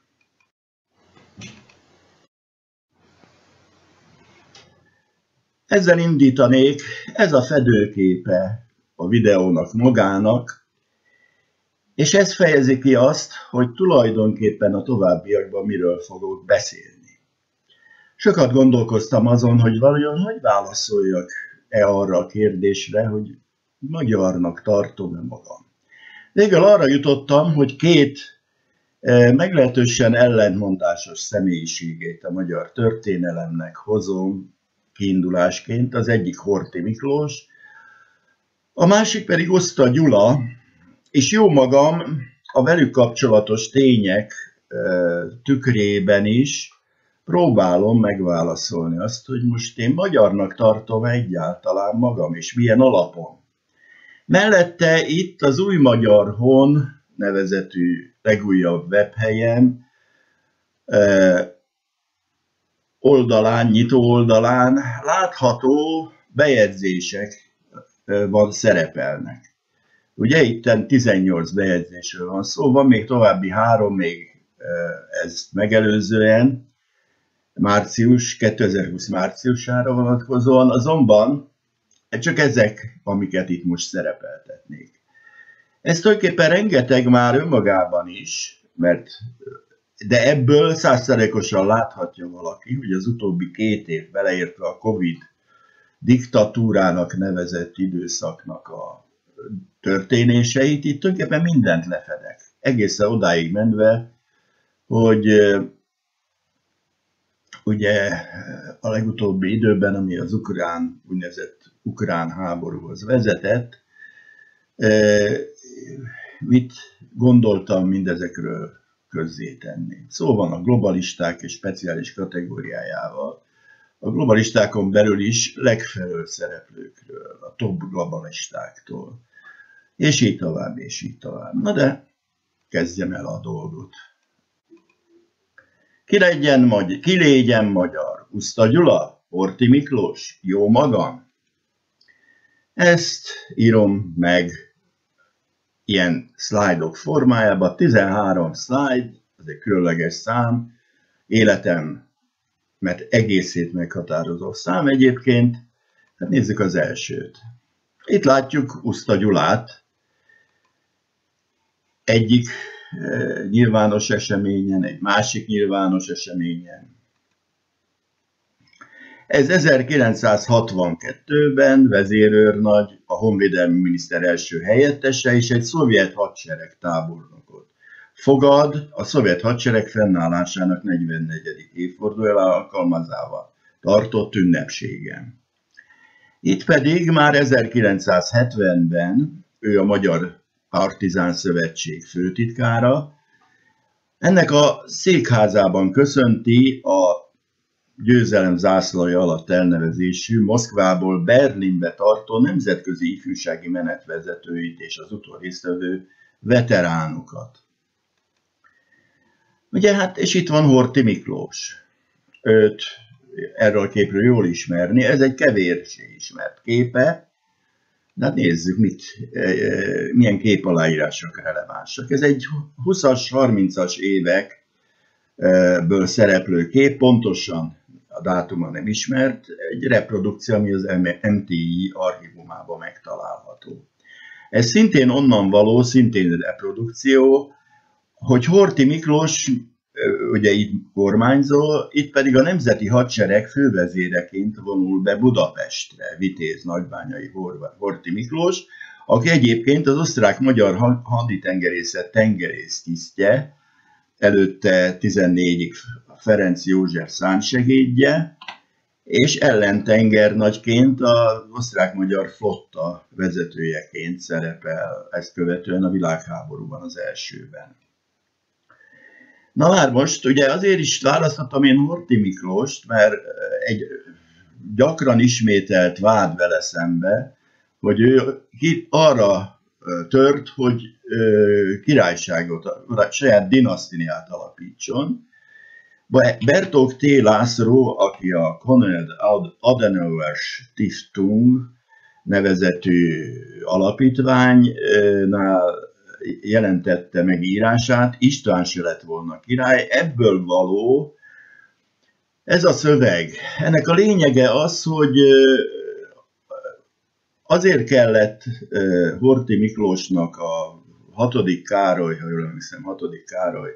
Ezzel indítanék, ez a fedőképe a videónak magának, és ez fejezi ki azt, hogy tulajdonképpen a továbbiakban miről fogok beszélni. Sokat gondolkoztam azon, hogy valójában hogy válaszoljak-e arra a kérdésre, hogy magyarnak tartom-e magam. Végül arra jutottam, hogy két meglehetősen ellentmondásos személyiségét a magyar történelemnek hozom kiindulásként. Az egyik Horthy Miklós, a másik pedig Oszta Gyula, és jó magam a velük kapcsolatos tények tükrében is próbálom megválaszolni azt, hogy most én magyarnak tartom egyáltalán magam, és milyen alapon. Mellette itt az Új Magyar Hon nevezetű legújabb webhelyen oldalán, nyitó oldalán látható bejegyzések van, szerepelnek. Ugye itten tizennyolc bejegyzésről van szó, van még további három, még ezt megelőzően, március, kétezer-húsz márciusára vonatkozóan, azonban csak ezek, amiket itt most szerepeltetnék. Ez tulajdonképpen rengeteg már önmagában is, mert, de ebből százszerékosan láthatja valaki, hogy az utóbbi két év, beleértve a Covid diktatúrának nevezett időszaknak a történéseit, itt tulajdonképpen mindent lefedek. Egészen odáig menve, hogy ugye a legutóbbi időben, ami az ukrán, úgynevezett ukrán háborúhoz vezetett, mit gondoltam mindezekről közzétenni. Szó van a globalisták és speciális kategóriájával. A globalistákon belül is legfelől szereplőkről, a top globalistáktól. És így tovább, és így tovább. Na de kezdjem el a dolgot. Ki legyen magyar, ki légyen magyar? Uszta Gyula? Horthy Miklós? Jó magam? Ezt írom meg ilyen szlájdok formájában. tizenhárom szlájd, ez egy különleges szám. Életem, mert egészét meghatározó szám egyébként. Hát nézzük az elsőt. Itt látjuk Uszta Gyulát egyik nyilvános eseményen, egy másik nyilvános eseményen. Ez ezerkilencszázhatvankettőben vezérőrnagy, a honvédelmi miniszter első helyettese és egy szovjet hadsereg tábornokot fogad a szovjet hadsereg fennállásának negyvennegyedik évfordulójára alkalmazával tartott ünnepségen. Itt pedig már ezerkilencszázhetvenben ő a Magyar Partizán Szövetség főtitkára. Ennek a székházában köszönti a győzelem zászlaja alatt elnevezésű, Moszkvából Berlinbe tartó nemzetközi ifjúsági menetvezetőit és az úton résztvevő veteránokat. Ugye hát, és itt van Horthy Miklós. Őt erről a képről jól ismerni, ez egy kevéssé ismert képe, de hát nézzük, mit, milyen képaláírások relevánsak. Ez egy huszas, harmincas évekből szereplő kép, pontosan a dátuma nem ismert, egy reprodukció, ami az em té i archívumában megtalálható. Ez szintén onnan való, szintén reprodukció, hogy Horthy Miklós, ugye itt kormányzó, itt pedig a Nemzeti Hadsereg fővezéreként vonul be Budapestre, Vitéz nagybányai Horthy Miklós, aki egyébként az osztrák-magyar haditengerészet tengerésztisztje, előtte tizennégyig Ferenc József szánsegédje, és ellentengernagyként az osztrák-magyar flotta vezetőjeként szerepel, ezt követően a világháborúban, az elsőben. Na már most, ugye azért is választottam én Horthy Miklóst, mert egy gyakran ismételt vád vele szembe, hogy ő arra tört, hogy királyságot, saját dinasztiát alapítson. Bertók T. László, aki a Konrad Adenauer Stiftung nevezetű alapítványnál jelentette megírását, István se lett volna király, ebből való ez a szöveg. Ennek a lényege az, hogy azért kellett Horthy Miklósnak a hatodik Károly, ha jól emlékszem, hatodik Károly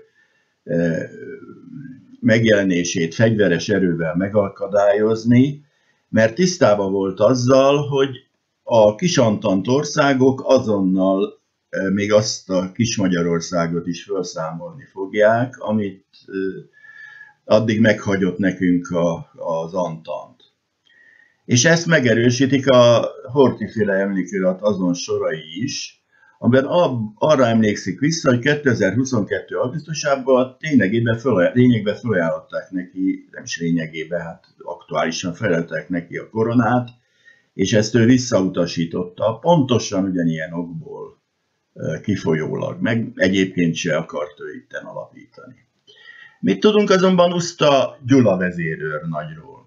megjelenését fegyveres erővel megakadályozni, mert tisztában volt azzal, hogy a kisantant országok azonnal még azt a kis Magyarországot is felszámolni fogják, amit addig meghagyott nekünk a, az Antant. És ezt megerősítik a Horthy-féle emlékirat azon sorai is, amiben arra emlékszik vissza, hogy kétezer-huszonkettő. augusztusában lényegében felajánlották neki, nem is lényegében, hát aktuálisan feleltek neki a koronát, és ezt ő visszautasította, pontosan ugyanilyen okból kifolyólag, meg egyébként se akart ő itten alapítani. Mit tudunk azonban Uszta Gyula vezérőrnagyról?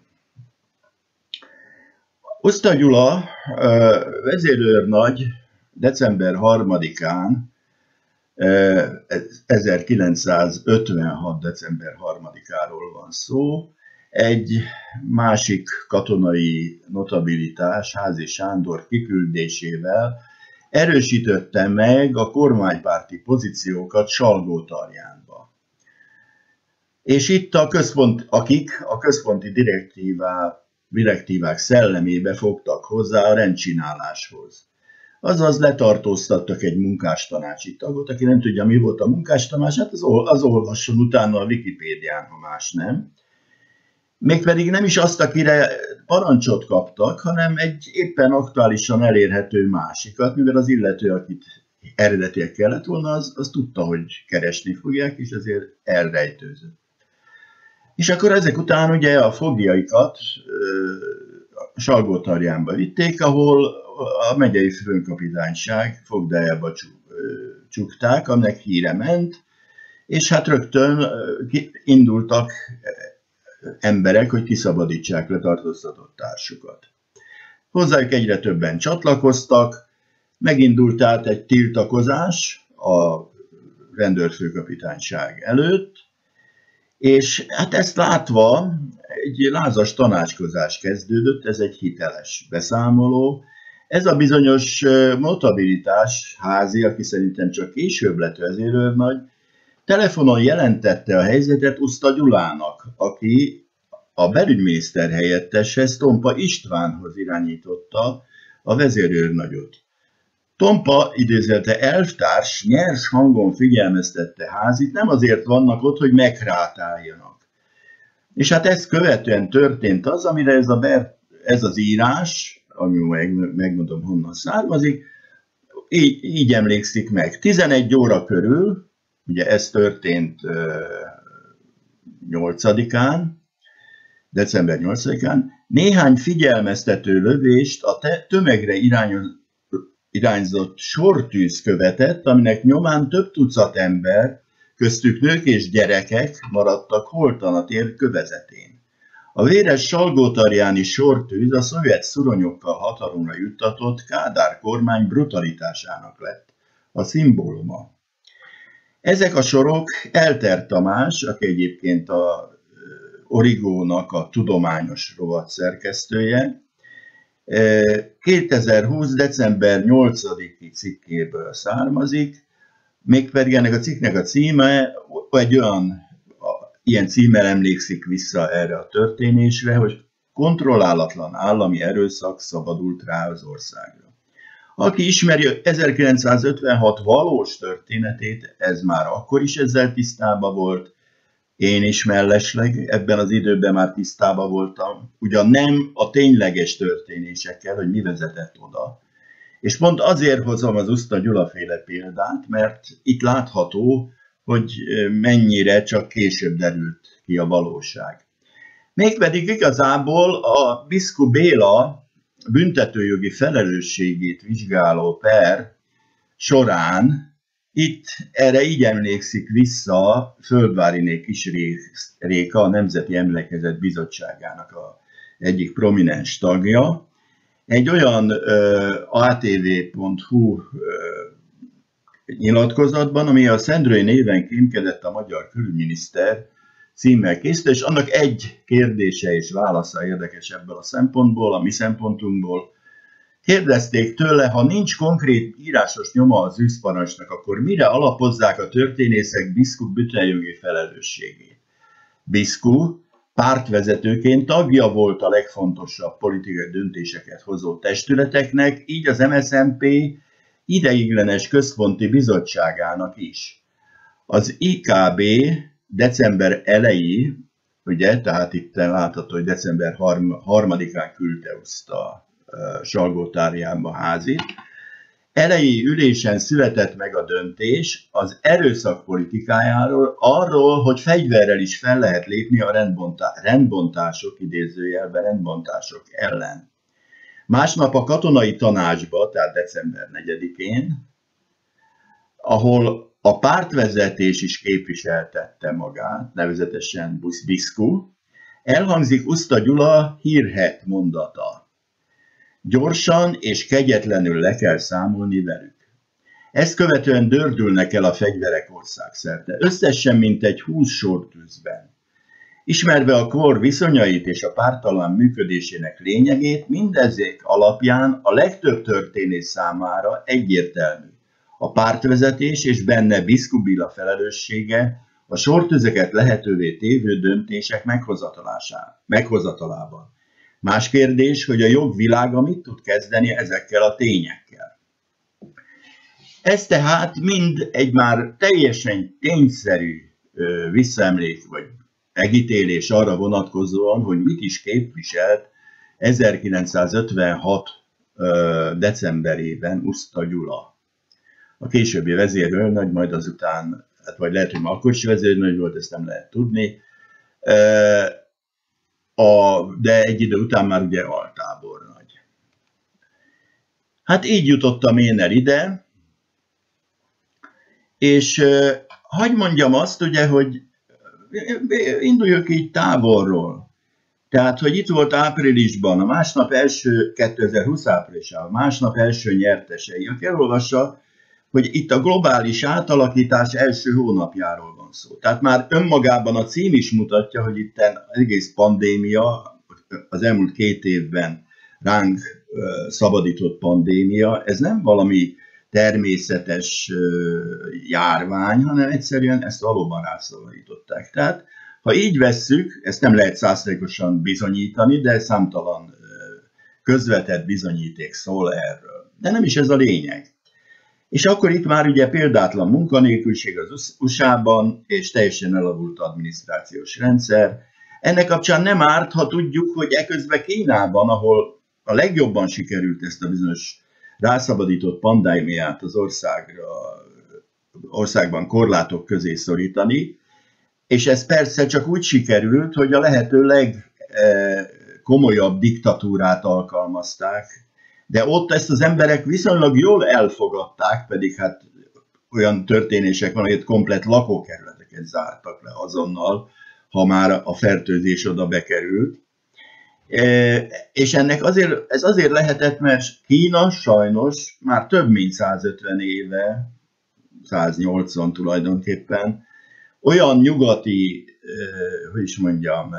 Uszta Gyula vezérőrnagy december harmadikán, ezerkilencszázötvenhat. december harmadikáról van szó, egy másik katonai notabilitás, Házi Sándor kiküldésével erősítette meg a kormánypárti pozíciókat Salgótarjánba. És itt a központ, akik a központi direktívá, direktívák szellemébe fogtak hozzá a rendcsináláshoz. Azaz letartóztattak egy munkástanácsi tagot, aki nem tudja, mi volt a munkástanács, hát az, az olvasson utána a Wikipédián, ha más nem. Mégpedig nem is azt, akire parancsot kaptak, hanem egy éppen aktuálisan elérhető másikat, mivel az illető, akit eredetileg kellett volna, az, az tudta, hogy keresni fogják, és ezért elrejtőzött. És akkor ezek után ugye a foglyaikat Salgótarjánba vitték, ahol a megyei főnkapitányság fogdájába csukták, aminek híre ment, és hát rögtön indultak emberek, hogy kiszabadítsák letartóztatott társukat. Hozzájuk egyre többen csatlakoztak, megindult át egy tiltakozás a rendőrfőkapitányság előtt, és hát ezt látva egy lázas tanácskozás kezdődött, ez egy hiteles beszámoló. Ez a bizonyos notabilitás házi, aki szerintem csak később lett vezérőrnagy, telefonon jelentette a helyzetet Uszta Gyulának, aki a belügyminiszter helyetteshez, Tompa Istvánhoz irányította a vezérőrnagyot. Tompa idézelte elvtárs nyers hangon figyelmeztette Házit, nem azért vannak ott, hogy megrátáljanak. És hát ezt követően történt az, amire ez, a Bert, ez az írás, ami meg, megmondom honnan származik, így, így emlékszik meg. tizenegy óra körül, ugye ez történt nyolcadikán, december nyolcadikán, néhány figyelmeztető lövést a tömegre irányoz, irányzott sortűz követett, aminek nyomán több tucat ember, köztük nők és gyerekek maradtak holtan a tér kövezetén. A véres salgótarjáni sortűz a szovjet szuronyokkal hatalomra juttatott Kádár kormány brutalitásának lett a szimbóluma. Ezek a sorok Elter Tamás, aki egyébként a Origónak a tudományos rovat szerkesztője, kétezer-húsz. december nyolcadiki cikkéből származik, mégpedig ennek a cikknek a címe, egy olyan, ilyen címmel emlékszik vissza erre a történésre, hogy kontrollálatlan állami erőszak szabadult rá az országra. Aki ismeri ezerkilencszázötvenhat valós történetét, ez már akkor is ezzel tisztában volt, én is mellesleg ebben az időben már tisztában voltam, ugyan nem a tényleges történésekkel, hogy mi vezetett oda. És pont azért hozom az Uszta Gyula féle példát, mert itt látható, hogy mennyire csak később derült ki a valóság. Mégpedig igazából a Biszku Béla büntetőjogi felelősségét vizsgáló per során itt erre így emlékszik vissza Földváriné Kis Réka, a Nemzeti Emlékezet Bizottságának a egyik prominens tagja. Egy olyan uh, á té vé pont hú uh, nyilatkozatban, ami a Szendrői néven kémkedett a magyar külügyminiszter címmel készült, és annak egy kérdése és válasza érdekes ebből a szempontból, a mi szempontunkból. Kérdezték tőle, ha nincs konkrét írásos nyoma az űzparancsnak, akkor mire alapozzák a történészek Biszku büntetőjogi felelősségét? Biszku pártvezetőként tagja volt a legfontosabb politikai döntéseket hozó testületeknek, így az em es zé em pé ideiglenes központi bizottságának is. Az i ká bé december elejé, ugye, tehát itt látható, hogy december harmadikán küldte Uszta Salgótarjánba Házit. Elejé ülésen született meg a döntés az erőszak politikájáról, arról, hogy fegyverrel is fel lehet lépni a rendbontá- rendbontások, idézőjelben rendbontások ellen. Másnap a katonai tanácsba, tehát december negyedikén, ahol a pártvezetés is képviseltette magát, nevezetesen Biszku, elhangzik Uszta Gyula hírhedt mondata. Gyorsan és kegyetlenül le kell számolni velük. Ezt követően dördülnek el a fegyverek országszerte, összesen mintegy húsz sortűzben. Ismerve a kor viszonyait és a pártalan működésének lényegét, mindezek alapján a legtöbb történész számára egyértelmű. A pártvezetés és benne Biszku Béla felelőssége a sortüzeket lehetővé tévő döntések meghozatalában. Más kérdés, hogy a jogvilága mit tud kezdeni ezekkel a tényekkel. Ez tehát mind egy már teljesen tényszerű visszaemlék vagy megítélés arra vonatkozóan, hogy mit is képviselt ezerkilencszázötvenhat decemberében Uszta Gyula. A későbbi vezérőrnagy, majd azután, hát vagy lehet, hogy már akkor is vezérőrnagy volt, ezt nem lehet tudni, A, de egy idő után már ugye altábornagy. Hát így jutottam én el ide, és hadd mondjam azt, ugye, hogy induljak így távolról. Tehát, hogy itt volt áprilisban, a másnap első, kétezer-húsz áprilisában, másnap első nyertesei, aki elolvassa, hogy itt a globális átalakítás első hónapjáról van szó. Tehát már önmagában a cím is mutatja, hogy itt egész pandémia, az elmúlt két évben ránk szabadított pandémia, ez nem valami természetes járvány, hanem egyszerűen ezt valóban rászabadították. Tehát, ha így vesszük, ezt nem lehet százszerzalékosan bizonyítani, de számtalan közvetett bizonyíték szól erről. De nem is ez a lényeg. És akkor itt már ugye példátlan munkanélküliség az u es á-ban, és teljesen elavult adminisztrációs rendszer. Ennek kapcsán nem árt, ha tudjuk, hogy eközben Kínában, ahol a legjobban sikerült ezt a bizonyos rászabadított pandémiát az országra, országban korlátok közé szorítani, és ez persze csak úgy sikerült, hogy a lehető legkomolyabb diktatúrát alkalmazták, de ott ezt az emberek viszonylag jól elfogadták, pedig hát olyan történések van, hogy komplett lakókerületeket zártak le azonnal, ha már a fertőzés oda bekerült. És ennek azért, ez azért lehetett, mert Kína sajnos már több mint százötven éve, száznyolcvan tulajdonképpen, olyan nyugati, hogy is mondjam,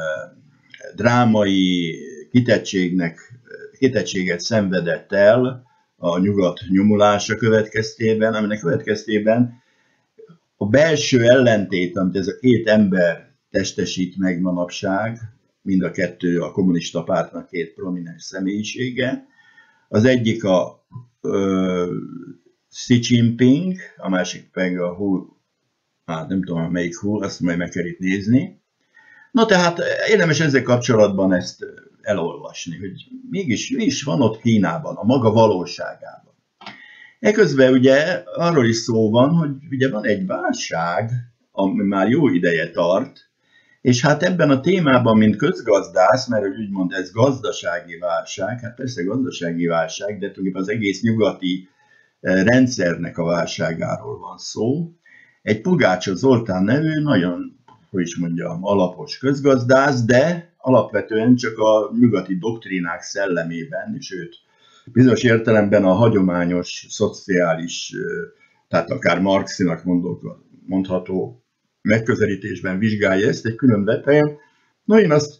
drámai kitettségnek, kitettséget szenvedett el a nyugat nyomulása következtében, aminek következtében a belső ellentét, amit ez a két ember testesít meg manapság, mind a kettő a kommunista pártnak két prominens személyisége, az egyik a ö, Xi Jinping, a másik pedig a Hu, hát nem tudom melyik Hu, azt majd meg kell itt nézni. No tehát érdemes ezzel kapcsolatban ezt elolvasni, hogy mégis mi is van ott Kínában, a maga valóságában. Eközben ugye arról is szó van, hogy ugye van egy válság, ami már jó ideje tart, és hát ebben a témában, mint közgazdász, mert hogy úgymond ez gazdasági válság, hát persze gazdasági válság, de tulajdonképpen az egész nyugati rendszernek a válságáról van szó. Egy Pogácsa Zoltán nevű, nagyon, hogy is mondjam, alapos közgazdász, de alapvetően csak a nyugati doktrínák szellemében, sőt, bizonyos értelemben a hagyományos, szociális, tehát akár marxinak mondható megközelítésben vizsgálja ezt egy külön webhelyen. No, én azt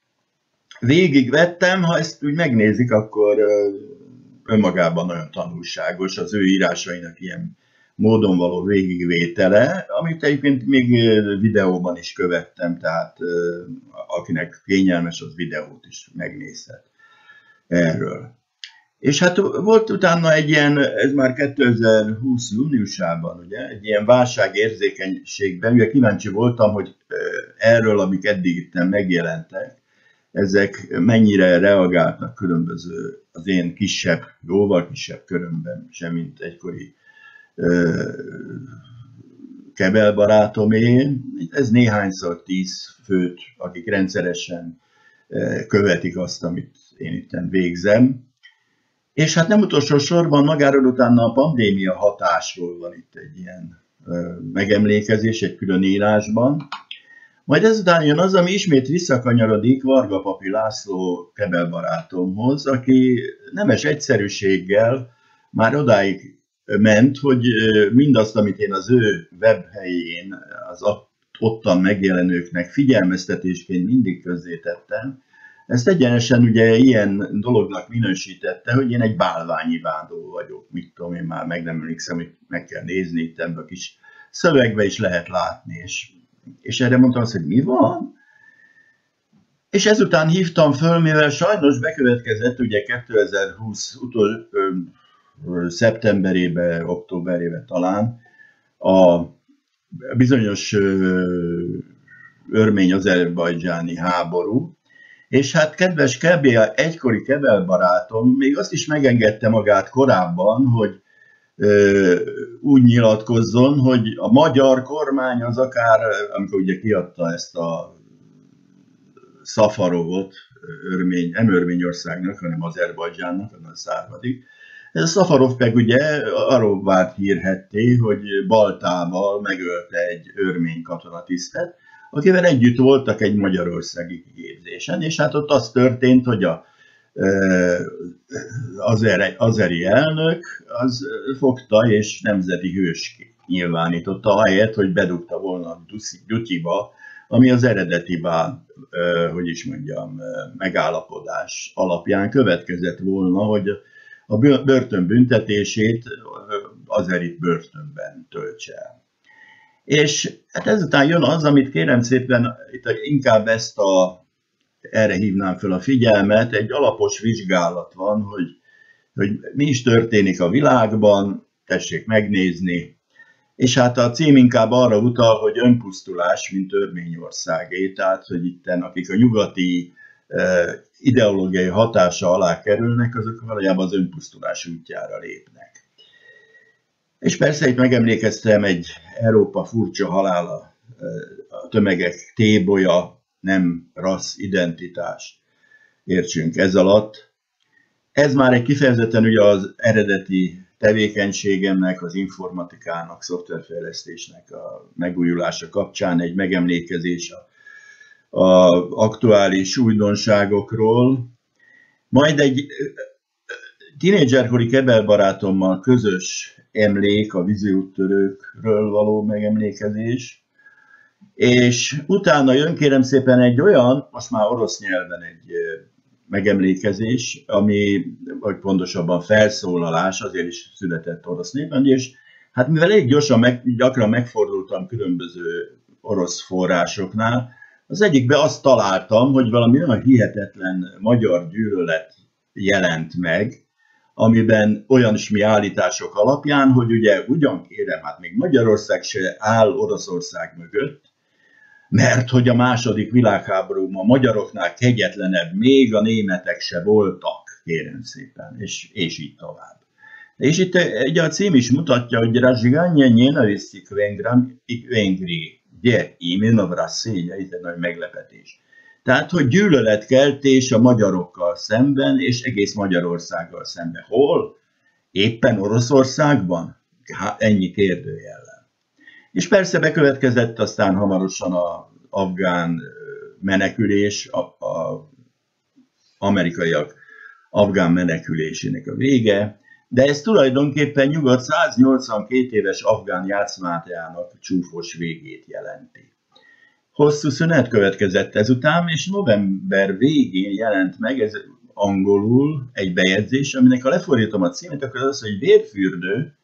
végigvettem, ha ezt úgy megnézik, akkor önmagában nagyon tanulságos az ő írásainak ilyen módon való végigvétele, amit egyébként még videóban is követtem, tehát akinek kényelmes, az videót is megnézhet erről. És hát volt utána egy ilyen, ez már kétezer-húsz júniusában, ugye, egy ilyen válságérzékenységben, ugye kíváncsi voltam, hogy erről, amik eddig itt megjelentek, ezek mennyire reagáltak különböző, az én kisebb, jóval kisebb körömben, semmint egykori Kebel barátomé. Ez néhányszor tíz főt, akik rendszeresen követik azt, amit én itt végzem. És hát nem utolsó sorban magáról utána a pandémia hatásról van itt egy ilyen megemlékezés, egy külön írásban. Majd ezután jön az, ami ismét visszakanyarodik Varga Papi László Kebel barátomhoz, aki nemes egyszerűséggel már odáig ment, hogy mindazt, amit én az ő webhelyén, az ottan megjelenőknek figyelmeztetésként mindig közzétettem, ezt egyenesen ugye ilyen dolognak minősítette, hogy én egy bálványivádó vagyok, mit tudom én már, meg nem emlékszem, hogy meg kell nézni, itt ebben a kis szövegbe is lehet látni, és, és erre mondtam azt, hogy mi van? És ezután hívtam föl, mivel sajnos bekövetkezett ugye kétezer-húsz utol, ö, szeptemberébe, októberébe talán a bizonyos örmény-azerbajdzsáni háború, és hát kedves Kebel, egykori Kebel barátom még azt is megengedte magát korábban, hogy ö, úgy nyilatkozzon, hogy a magyar kormány az akár, amikor ugye kiadta ezt a Szafarovot, örmény, nem Örményországnak, hanem Azerbajdzsánnak, hanem származik, Ez a Szafarov meg ugye arról vált hírhetté, hogy baltával megölte egy örmény katonatisztet, akivel együtt voltak egy magyarországi kiképzésen, és hát ott az történt, hogy a azeri, azeri elnök az fogta és nemzeti hősként nyilvánította, ahelyett, hogy bedugta volna a Dutyiba, ami az eredeti bá, hogy is mondjam, megállapodás alapján következett volna, hogy a börtön büntetését azeri börtönben töltse el. És hát ezután jön az, amit kérem szépen, itt inkább ezt a, erre hívnám fel a figyelmet, egy alapos vizsgálat van, hogy, hogy mi is történik a világban, tessék megnézni. És hát a cím inkább arra utal, hogy önpusztulás, mint Örményországé, tehát hogy itten akik a nyugati eh, ideológiai hatása alá kerülnek, azok valójában az önpusztulás útjára lépnek. És persze itt megemlékeztem egy Európa furcsa halála, a tömegek tébolya, nem rassz, identitás. Értsünk ez alatt. Ez már egy kifejezetten ugye az eredeti tevékenységemnek, az informatikának, szoftverfejlesztésnek a megújulása kapcsán egy megemlékezés az aktuális újdonságokról. Majd egy tínédzserkori kebelbarátommal közös emlék, a víziúttörőkről való megemlékezés, és utána jön kérem szépen egy olyan, most már orosz nyelven egy megemlékezés, ami, vagy pontosabban felszólalás, azért is született orosz néven, és hát mivel elég gyorsan, meg, gyakran megfordultam különböző orosz forrásoknál, az egyikben azt találtam, hogy valami olyan hihetetlen magyar gyűlölet jelent meg, amiben olyan ismi állítások alapján, hogy ugye ugyan kérem, hát még Magyarország se áll Oroszország mögött, mert hogy a második világháborúban a magyaroknál kegyetlenebb, még a németek se voltak, kérem szépen, és, és így tovább. És itt ugye a cím is mutatja, hogy Razsiganya nyenaviszik vengri, de imенно в России, itt egy nagy meglepetés. Tehát, hogy gyűlöletkeltés a magyarokkal szemben, és egész Magyarországgal szemben. Hol? Éppen Oroszországban? Hát ennyi kérdőjellel. És persze bekövetkezett aztán hamarosan az afgán menekülés, az amerikaiak afgán menekülésének a vége, de ez tulajdonképpen nyugat száznyolcvankét éves afgán játszmájának csúfos végét jelenti. Hosszú szünet következett ezután, és november végén jelent meg, ez angolul egy bejegyzés, aminek a lefordítom a címet, akkor az, hogy vérfürdő.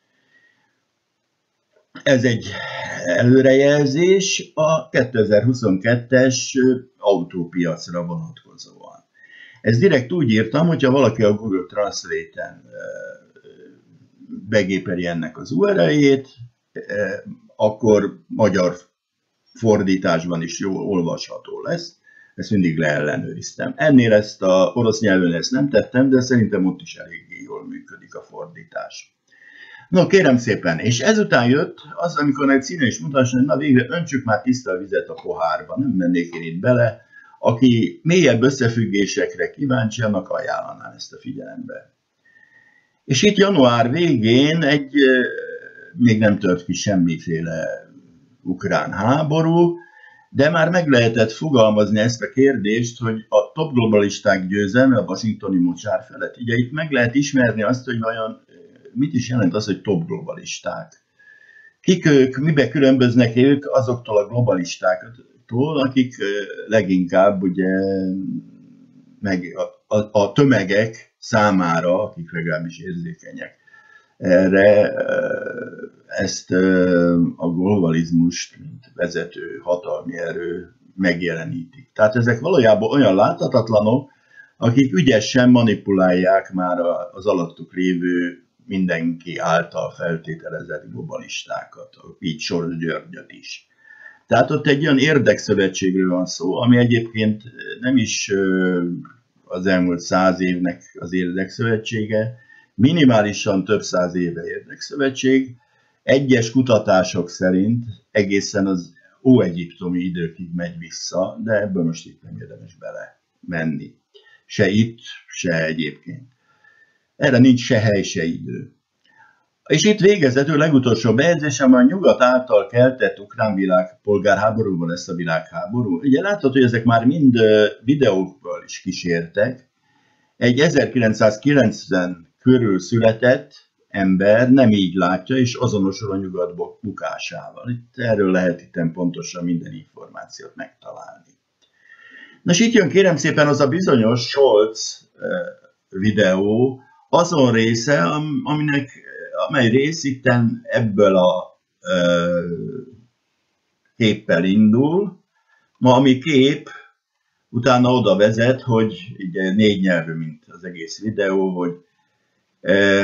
Ez egy előrejelzés a kétezer-huszonkettes autópiacra vonatkozóan. Ez direkt úgy írtam, hogyha valaki a Google Translate-en begépeli ennek az u er el-jét, akkor magyar fordításban is jól olvasható lesz. Ezt mindig leellenőriztem. Ennél ezt a orosz nyelven ezt nem tettem, de szerintem ott is eléggé jól működik a fordítás. No, kérem szépen, és ezután jött az, amikor egy színe is mutasson, hogy na végre öntsük már tiszta vizet a pohárba, nem mennék én itt bele. Aki mélyebb összefüggésekre kíváncsi, annak ajánlanám ezt a figyelembe. És itt január végén egy, még nem tört ki semmiféle ukrán háború, de már meg lehetett fogalmazni ezt a kérdést, hogy a top globalisták győzelme a washingtoni mocsár felett. Ugye itt meg lehet ismerni azt, hogy vajon mit is jelent az, hogy top globalisták. Kik ők, mibe különböznek ők azoktól a globalistáktól, akik leginkább ugye meg a, a, a tömegek számára, akik legalábbis érzékenyek erre, ezt a globalizmust, mint vezető hatalmi erő megjelenítik. Tehát ezek valójában olyan láthatatlanok, akik ügyesen manipulálják már az alattuk lévő mindenki által feltételezett globalistákat, így Soros Györgyöt is. Tehát ott egy olyan érdekszövetségről van szó, ami egyébként nem is az elmúlt száz évnek az érdekszövetsége, minimálisan több száz éve érdekszövetség. Egyes kutatások szerint egészen az óegyiptomi időkig megy vissza, de ebből most itt nem érdemes bele menni. Se itt, se egyébként. Erre nincs se hely, se idő. És itt végezetül legutolsó bejegyzésem a nyugat által keltett ukrán világ polgárháborúban ezt a világháború. Ugye látható, hogy ezek már mind videókból is kísértek. Egy ezerkilencszázkilencven körül született ember nem így látja, és azonosul a nyugat bukásával. Itt erről lehet itten pontosan minden információt megtalálni. Nos, itt jön kérem szépen az a bizonyos Scholz videó, azon része, aminek, amely rész itten ebből a ö, képpel indul, ma ami kép utána oda vezet, hogy ugye négy nyelvű, mint az egész videó, hogy ö,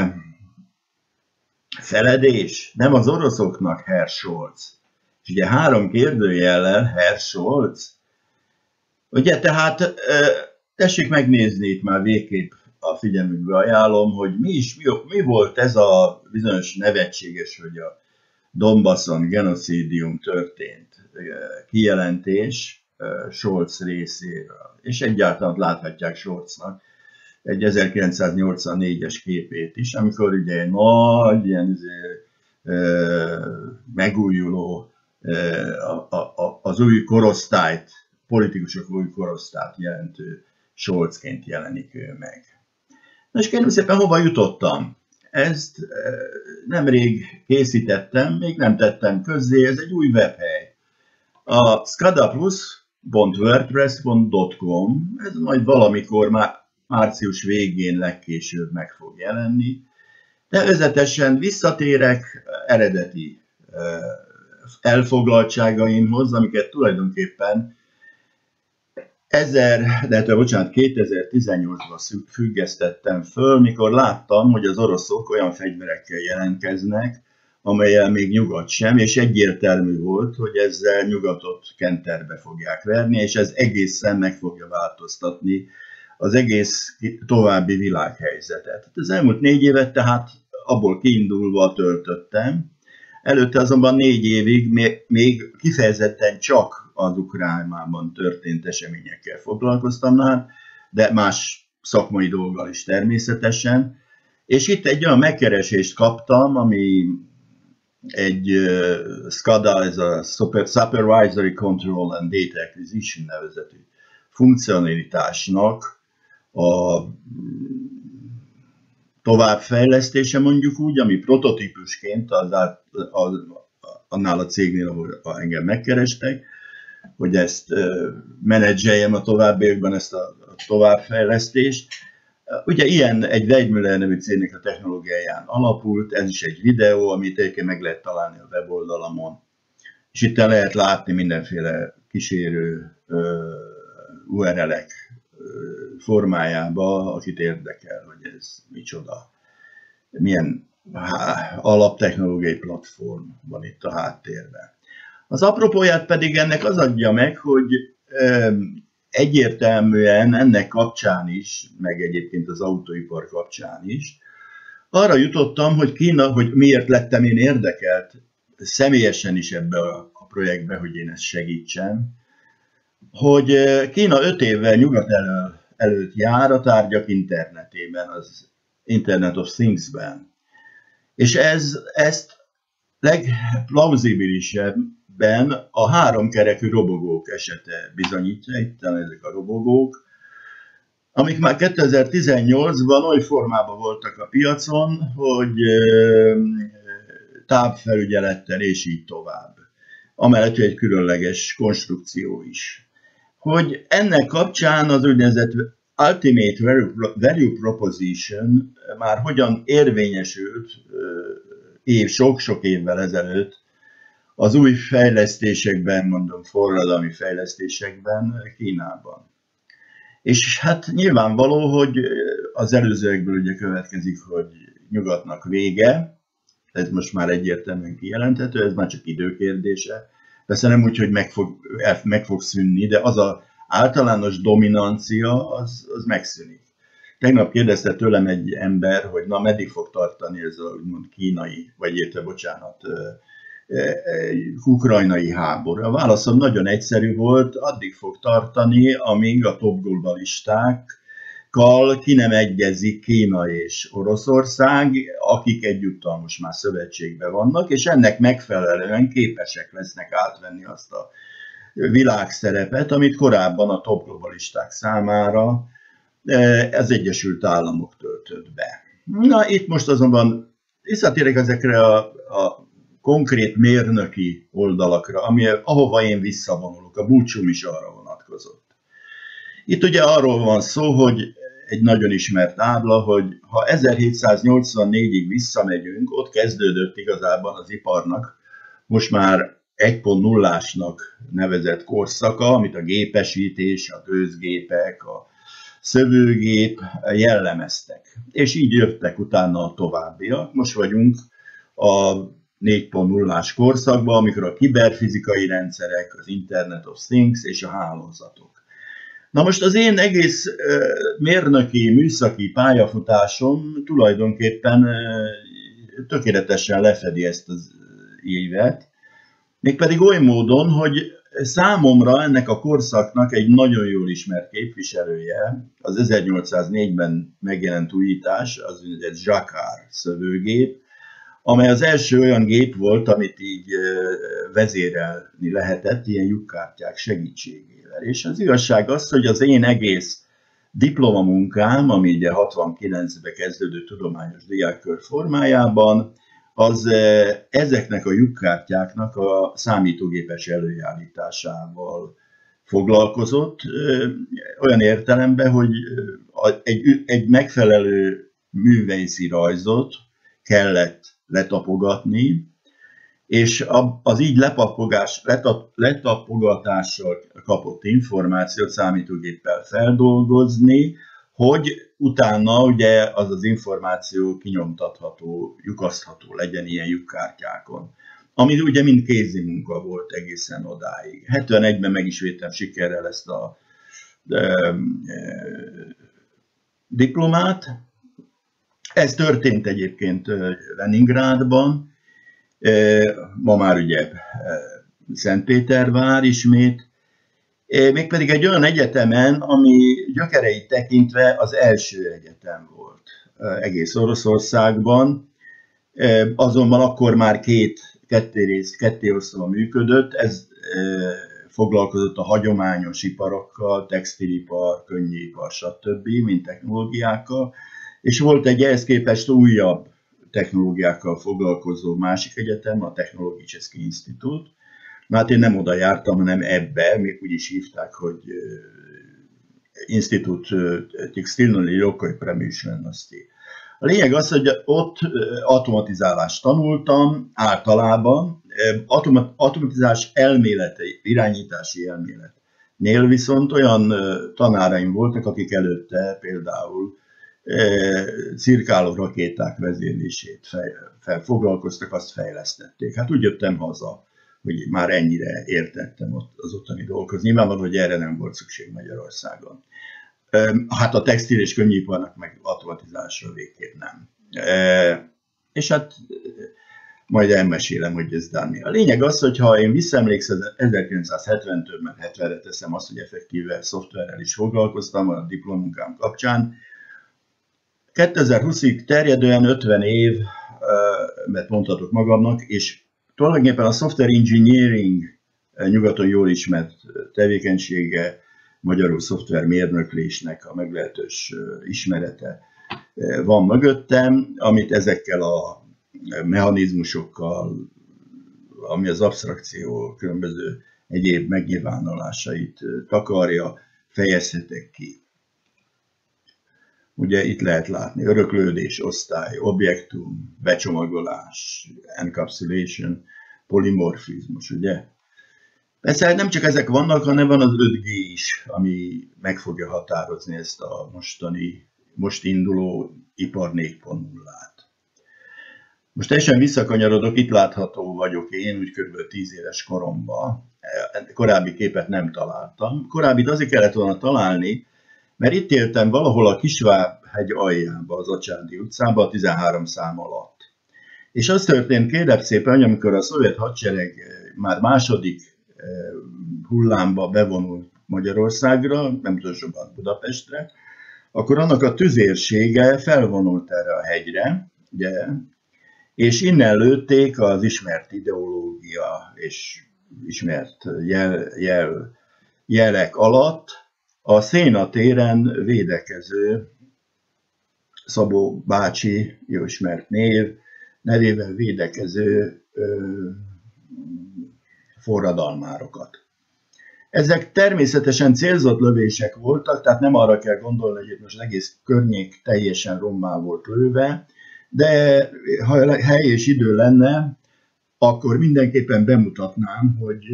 feledés, nem az oroszoknak, Herr Scholz. És ugye három kérdőjellel, Herr Scholz. Ugye tehát tessék megnézni, itt már végképp a figyelmükbe ajánlom, hogy mi is, mi, mi volt ez a bizonyos nevetséges, hogy a Donbasson genocidium történt kijelentés Scholz részéről. És egyáltalán láthatják Scholznak egy ezerkilencszáznyolcvannégyes képét is, amikor ugye egy nagy, ilyen azért, megújuló, az új korosztályt, politikusok új korosztályt jelentő Scholzként jelenik ő meg. Na és kérem szépen, hova jutottam? Ezt nemrég készítettem, még nem tettem közzé, ez egy új webhely. A skadaplus pont wordpress pont com, ez majd valamikor már március végén legkésőbb meg fog jelenni. De vezetesen visszatérek eredeti elfoglaltságaimhoz, amiket tulajdonképpen ezer, de bocsánat, kétezer-tizennyolcban függesztettem föl, mikor láttam, hogy az oroszok olyan fegyverekkel jelentkeznek, amellyel még nyugat sem, és egyértelmű volt, hogy ezzel nyugatot kenterbe fogják verni, és ez egészen meg fogja változtatni az egész további világhelyzetet. Az elmúlt négy évet tehát abból kiindulva töltöttem, előtte azonban négy évig még kifejezetten csak az Ukrajnában történt eseményekkel foglalkoztam, de más szakmai dolggal is természetesen. És itt egy olyan megkeresést kaptam, ami egy uh, SCADA, ez a Supervisory Control and Data Acquisition nevezetű funkcionalitásnak a továbbfejlesztése, mondjuk úgy, ami prototípusként az, az, annál a cégnél, ahol engem megkerestek, hogy ezt uh, menedzseljem a továbbiakban, ezt a, a továbbfejlesztést. Ugye ilyen egy Weidmüller nevű cégnek a technológiáján alapult, ez is egy videó, amit egyébként meg lehet találni a weboldalamon. És itt lehet látni mindenféle kísérő uh, U R L-ek uh, formájába, akit érdekel, hogy ez micsoda, milyen há, alaptechnológiai platform van itt a háttérben. Az apropóját pedig ennek az adja meg, hogy um, egyértelműen ennek kapcsán is, meg egyébként az autóipar kapcsán is, arra jutottam, hogy Kína, hogy miért lettem én érdekelt személyesen is ebbe a projektbe, hogy én ezt segítsem, hogy Kína öt évvel nyugat elő, előtt jár a tárgyak internetében, az Internet of Things-ben. És ez, ezt legplauzibilisebben a háromkerekű robogók esete bizonyítja, itt ezek a robogók, amik már kétezer-tizennyolcban oly formában voltak a piacon, hogy távfelügyelettel és így tovább. Amellett egy különleges konstrukció is. Hogy ennek kapcsán az úgynevezett Ultimate Value Proposition már hogyan érvényesült év, sok-sok évvel ezelőtt az új fejlesztésekben, mondom forradalmi fejlesztésekben Kínában. És hát nyilvánvaló, hogy az előzőekből ugye következik, hogy nyugatnak vége, ez most már egyértelműen kijelenthető, ez már csak időkérdése. Persze nem úgy, hogy meg fog, meg fog szűnni, de az az általános dominancia, az, az megszűnik. Tegnap kérdezte tőlem egy ember, hogy na meddig fog tartani ez a úgymond kínai, vagy érte, bocsánat, ukrajnai háború. A válaszom nagyon egyszerű volt, addig fog tartani, amíg a top globalisták kal ki nem egyezik Kína és Oroszország, akik egyúttal most már szövetségben vannak, és ennek megfelelően képesek lesznek átvenni azt a világszerepet, amit korábban a top globalisták számára az Egyesült Államok töltött be. Na, itt most azonban visszatérek ezekre a, a konkrét mérnöki oldalakra, ami, ahova én visszavonulok, a búcsúm is arra vonatkozott. Itt ugye arról van szó, hogy egy nagyon ismert ábla, hogy ha ezerhétszáznyolcvannégyig visszamegyünk, ott kezdődött igazából az iparnak most már egy pont nullásnak nevezett korszaka, amit a gépesítés, a gőzgépek, a szövőgép jellemeztek. És így jöttek utána a továbbiak. Most vagyunk a négy pont nullás korszakban, amikor a kiberfizikai rendszerek, az Internet of Things és a hálózatok. Na most az én egész mérnöki, műszaki pályafutásom tulajdonképpen tökéletesen lefedi ezt az évet, mégpedig oly módon, hogy számomra ennek a korszaknak egy nagyon jól ismert képviselője, az ezernyolcszáznégyben megjelent újítás, az úgynevezett Jacquard szövőgép, amely az első olyan gép volt, amit így vezérelni lehetett ilyen lyukkártyák segítségével. És az igazság az, hogy az én egész diplomamunkám, ami ugye hatvankilencben kezdődő tudományos diákkör formájában, az ezeknek a lyukkártyáknak a számítógépes előállításával foglalkozott, olyan értelemben, hogy egy, egy megfelelő művészi rajzot kellett letapogatni, és az így lepapogás, letap, letapogatással kapott információt számítógéppel feldolgozni, hogy utána ugye az az információ kinyomtatható, lyukasztható legyen ilyen lyukkártyákon. Ami ugye mind kézi munka volt egészen odáig. hetvenegyben meg is védtem sikerrel ezt a e, e, diplomát. Ez történt egyébként Leningrádban, ma már ugye Szentpétervár ismét, mégpedig egy olyan egyetemen, ami gyökereit tekintve az első egyetem volt egész Oroszországban, azonban akkor már két, ketté rész, ketté osztva működött, ez foglalkozott a hagyományos iparokkal, textilipar, könnyűipar, stb., mint technológiákkal, és volt egy ehhez képest újabb technológiákkal foglalkozó másik egyetem, a Technologiczewski Instytut. Na hát én nem oda jártam, hanem ebbe, még úgy is hívták, hogy Instytut Tekstilnej Lokoj Przemysłowności. A lényeg az, hogy ott automatizálást tanultam általában, automatizás elmélete, irányítási elméletnél viszont olyan tanáraim voltak, akik előtte például cirkáló rakéták vezérlését fel, foglalkoztak, azt fejlesztették. Hát úgy jöttem haza, hogy már ennyire értettem ott az ottani dolgokat. Nyilvánvaló, hogy erre nem volt szükség Magyarországon. Hát a textil és könnyűiparnak meg automatizálásra végképp nem. És hát majd elmesélem, hogy ez Dani. A lényeg az, hogy ha én visszaemlékszem ezerkilencszázhetventől, mert hetvenre teszem azt, hogy effektíve szoftverrel is foglalkoztam a diplomunkám kapcsán, kétezer-húszig terjedően ötven év, mert mondhatok magamnak, és tulajdonképpen a software engineering nyugaton jól ismert tevékenysége, magyarul szoftvermérnöklésnek a meglehetős ismerete van mögöttem, amit ezekkel a mechanizmusokkal, ami az absztrakció különböző egyéb megnyilvánulásait takarja, fejezhetek ki. Ugye itt lehet látni öröklődés, osztály, objektum, becsomagolás, encapsulation, polimorfizmus, ugye? Persze nem csak ezek vannak, hanem van az öt G is, ami meg fogja határozni ezt a mostani, most induló ipar négy pont nullát. Most teljesen visszakanyarodok, itt látható vagyok én, úgy kb. tíz éves koromban. Korábbi képet nem találtam. Korábbit azért kellett volna találni, mert itt éltem valahol a Kisváb-hegy aljába, az Acsádi utcában, a tizenhárom szám alatt. És az történt, kérlek szépen, hogy amikor a szovjet hadsereg már második hullámba bevonult Magyarországra, nem utolsóban Budapestre, akkor annak a tüzérsége felvonult erre a hegyre, ugye, és innen lőtték az ismert ideológia és ismert jel, jel, jelek alatt a Széna téren védekező Szabó bácsi, jó ismert név, nevével védekező ö, forradalmárokat. Ezek természetesen célzott lövések voltak, tehát nem arra kell gondolni, hogy itt most az egész környék teljesen rommá volt lőve, de ha hely és idő lenne, akkor mindenképpen bemutatnám, hogy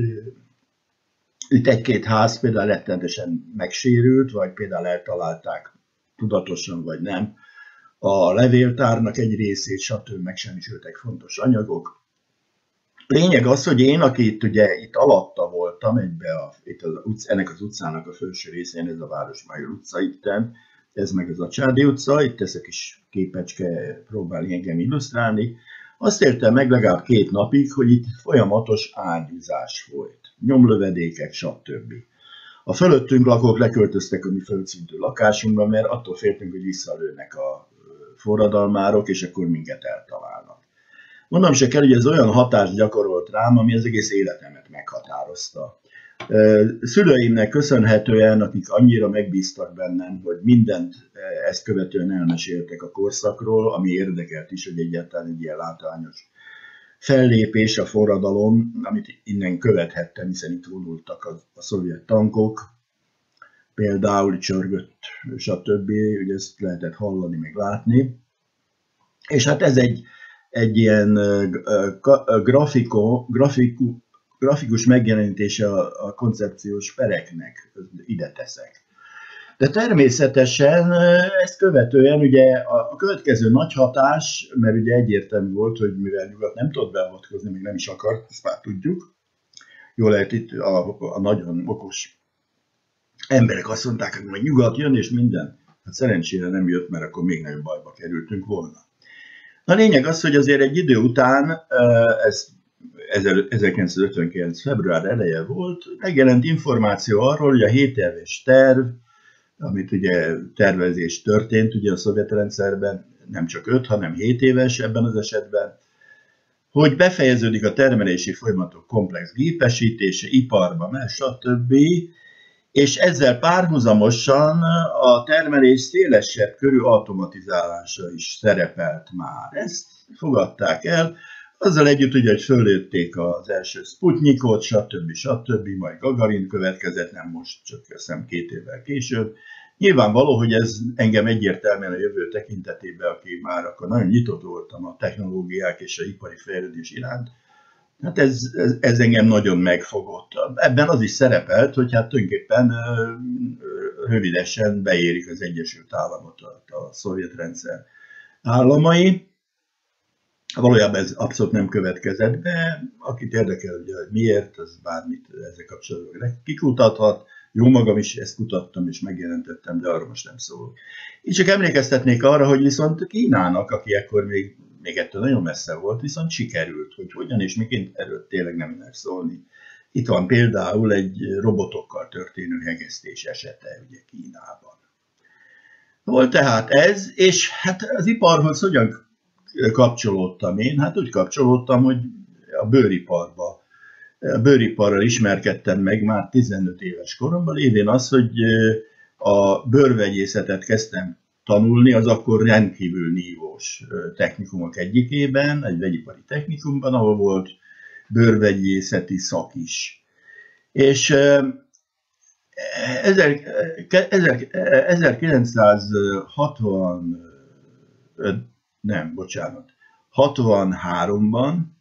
itt egy-két ház például rettenetesen megsérült, vagy például eltalálták tudatosan vagy nem a levéltárnak egy részét, stb. Megsemmisültek fontos anyagok. Lényeg az, hogy én, aki itt ugye itt alatta voltam, egybe a, itt az utc, ennek az utcának a felső részén, ez a Városmajor utca itten, ez meg az Acsádi utca, itt ezek is képecske próbálni engem illusztrálni. Azt értem meg legalább két napig, hogy itt folyamatos ágyúzás folyt, nyomlövedékek, stb. A fölöttünk lakók leköltöztek a mi földszintű lakásunkba, mert attól féltünk, hogy visszalőnek a forradalmárok, és akkor minket eltalálnak. Mondom se kell, hogy ez olyan hatást gyakorolt rám, ami az egész életemet meghatározta. Szüleimnek köszönhetően, akik annyira megbíztak bennem, hogy mindent ezt követően elmeséltek a korszakról, ami érdekelt is, hogy egyáltalán egy ilyen látványos fellépés, a forradalom, amit innen követhettem, hiszen itt vonultak a, a szovjet tankok, például csörgött, stb. Ugye ezt lehetett hallani, meg látni. És hát ez egy, egy ilyen grafiko, grafiku, grafikus megjelenítése a, a koncepciós pereknek, ide teszek. De természetesen ezt követően ugye a következő nagy hatás, mert ugye egyértelmű volt, hogy mivel nyugat nem tudott beavatkozni, még nem is akart, ezt már tudjuk. Jól lehet itt a, a nagyon okos emberek azt mondták, hogy majd nyugat jön és minden. Hát szerencsére nem jött, mert akkor még nagyobb bajba kerültünk volna. A lényeg az, hogy azért egy idő után, ez ezerkilencszázötvenkilenc február eleje volt, megjelent információ arról, hogy a hét éves terv, amit ugye tervezés történt ugye a szovjet rendszerben, nem csak öt, hanem hét éves ebben az esetben, hogy befejeződik a termelési folyamatok komplex gépesítése, iparban, stb. És ezzel párhuzamosan a termelés szélesebb körű automatizálása is szerepelt már. Ezt fogadták el, azzal együtt ugye, hogy föllőtték az első Sputnikot, stb. stb. Majd Gagarin következett, nem most, csak hiszem két évvel később. Nyilvánvaló, hogy ez engem egyértelműen a jövő tekintetében, aki már akkor nagyon nyitott voltam a technológiák és a ipari fejlődés iránt, hát ez, ez, ez engem nagyon megfogott. Ebben az is szerepelt, hogy hát tulajdonképpen rövidesen beérik az Egyesült Államot a, a szovjet rendszer államai. Valójában ez abszolút nem következett, de akit érdekel, ugye, hogy miért, az bármit ezzel kapcsolatban kikutathat. Jó magam is ezt kutattam és megjelentettem, de arra most nem szólok. Így csak emlékeztetnék arra, hogy viszont Kínának, aki ekkor még, még ettől nagyon messze volt, viszont sikerült, hogy hogyan és miként, erről tényleg nem lehet szólni. Itt van például egy robotokkal történő hegesztés esete ugye Kínában. Volt tehát ez, és hát az iparhoz hogyan kapcsolódtam én? Hát úgy kapcsolódtam, hogy a bőriparba. A bőriparral ismerkedtem meg már tizenöt éves koromban, lévén az, hogy a bőrvegyészetet kezdtem tanulni, az akkor rendkívül nívós technikumok egyikében, egy vegyipari technikumban, ahol volt bőrvegyészeti szak is. És ezerkilencszázhatvan, nem, bocsánat, hatvanháromban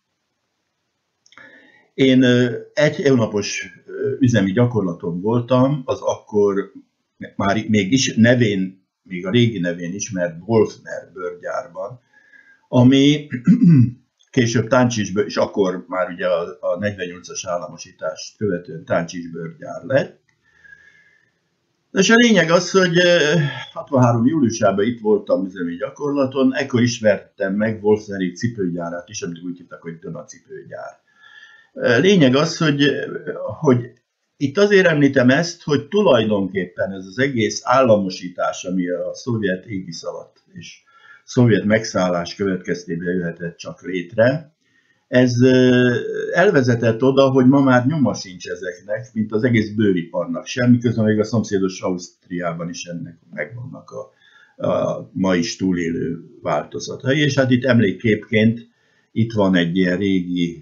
én egy hónapos üzemi gyakorlaton voltam, az akkor már még is nevén, még a régi nevén ismert Wolfner bőrgyárban, ami később Táncsics bőr, és akkor már ugye a, a negyvennyolcas államosítást követően Táncsics bőrgyár lett. És a lényeg az, hogy hatvanhárom júliusában itt voltam üzemi gyakorlaton, ekkor ismertem meg Wolfnerik cipőgyárát is, amit úgy hívtak, hogy Döna cipőgyár. Lényeg az, hogy, hogy Itt azért említem ezt, hogy tulajdonképpen ez az egész államosítás, ami a szovjet égisz alatt és szovjet megszállás következtében jöhetett csak létre, ez elvezetett oda, hogy ma már nyoma sincs ezeknek, mint az egész bőriparnak sem, miközben még a szomszédos Ausztriában is ennek megvannak a, a ma is túlélő változatai. És hát itt emlékképként itt van egy ilyen régi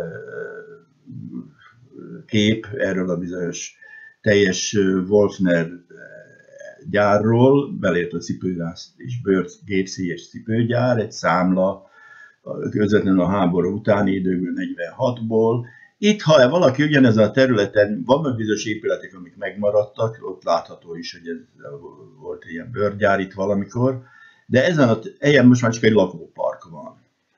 kép erről a bizonyos teljes Wolfner gyárról, belért a cipőgyász és bőrgépszíj és cipőgyár, egy számla közvetlenül a háború utáni időből negyvenhatból. Itt, ha valaki ugyanezen a területen, vannak bizonyos épületek, amik megmaradtak, ott látható is, hogy ez volt ilyen bőrgyár itt valamikor, de ezen a helyen most már csak egy lakópark van.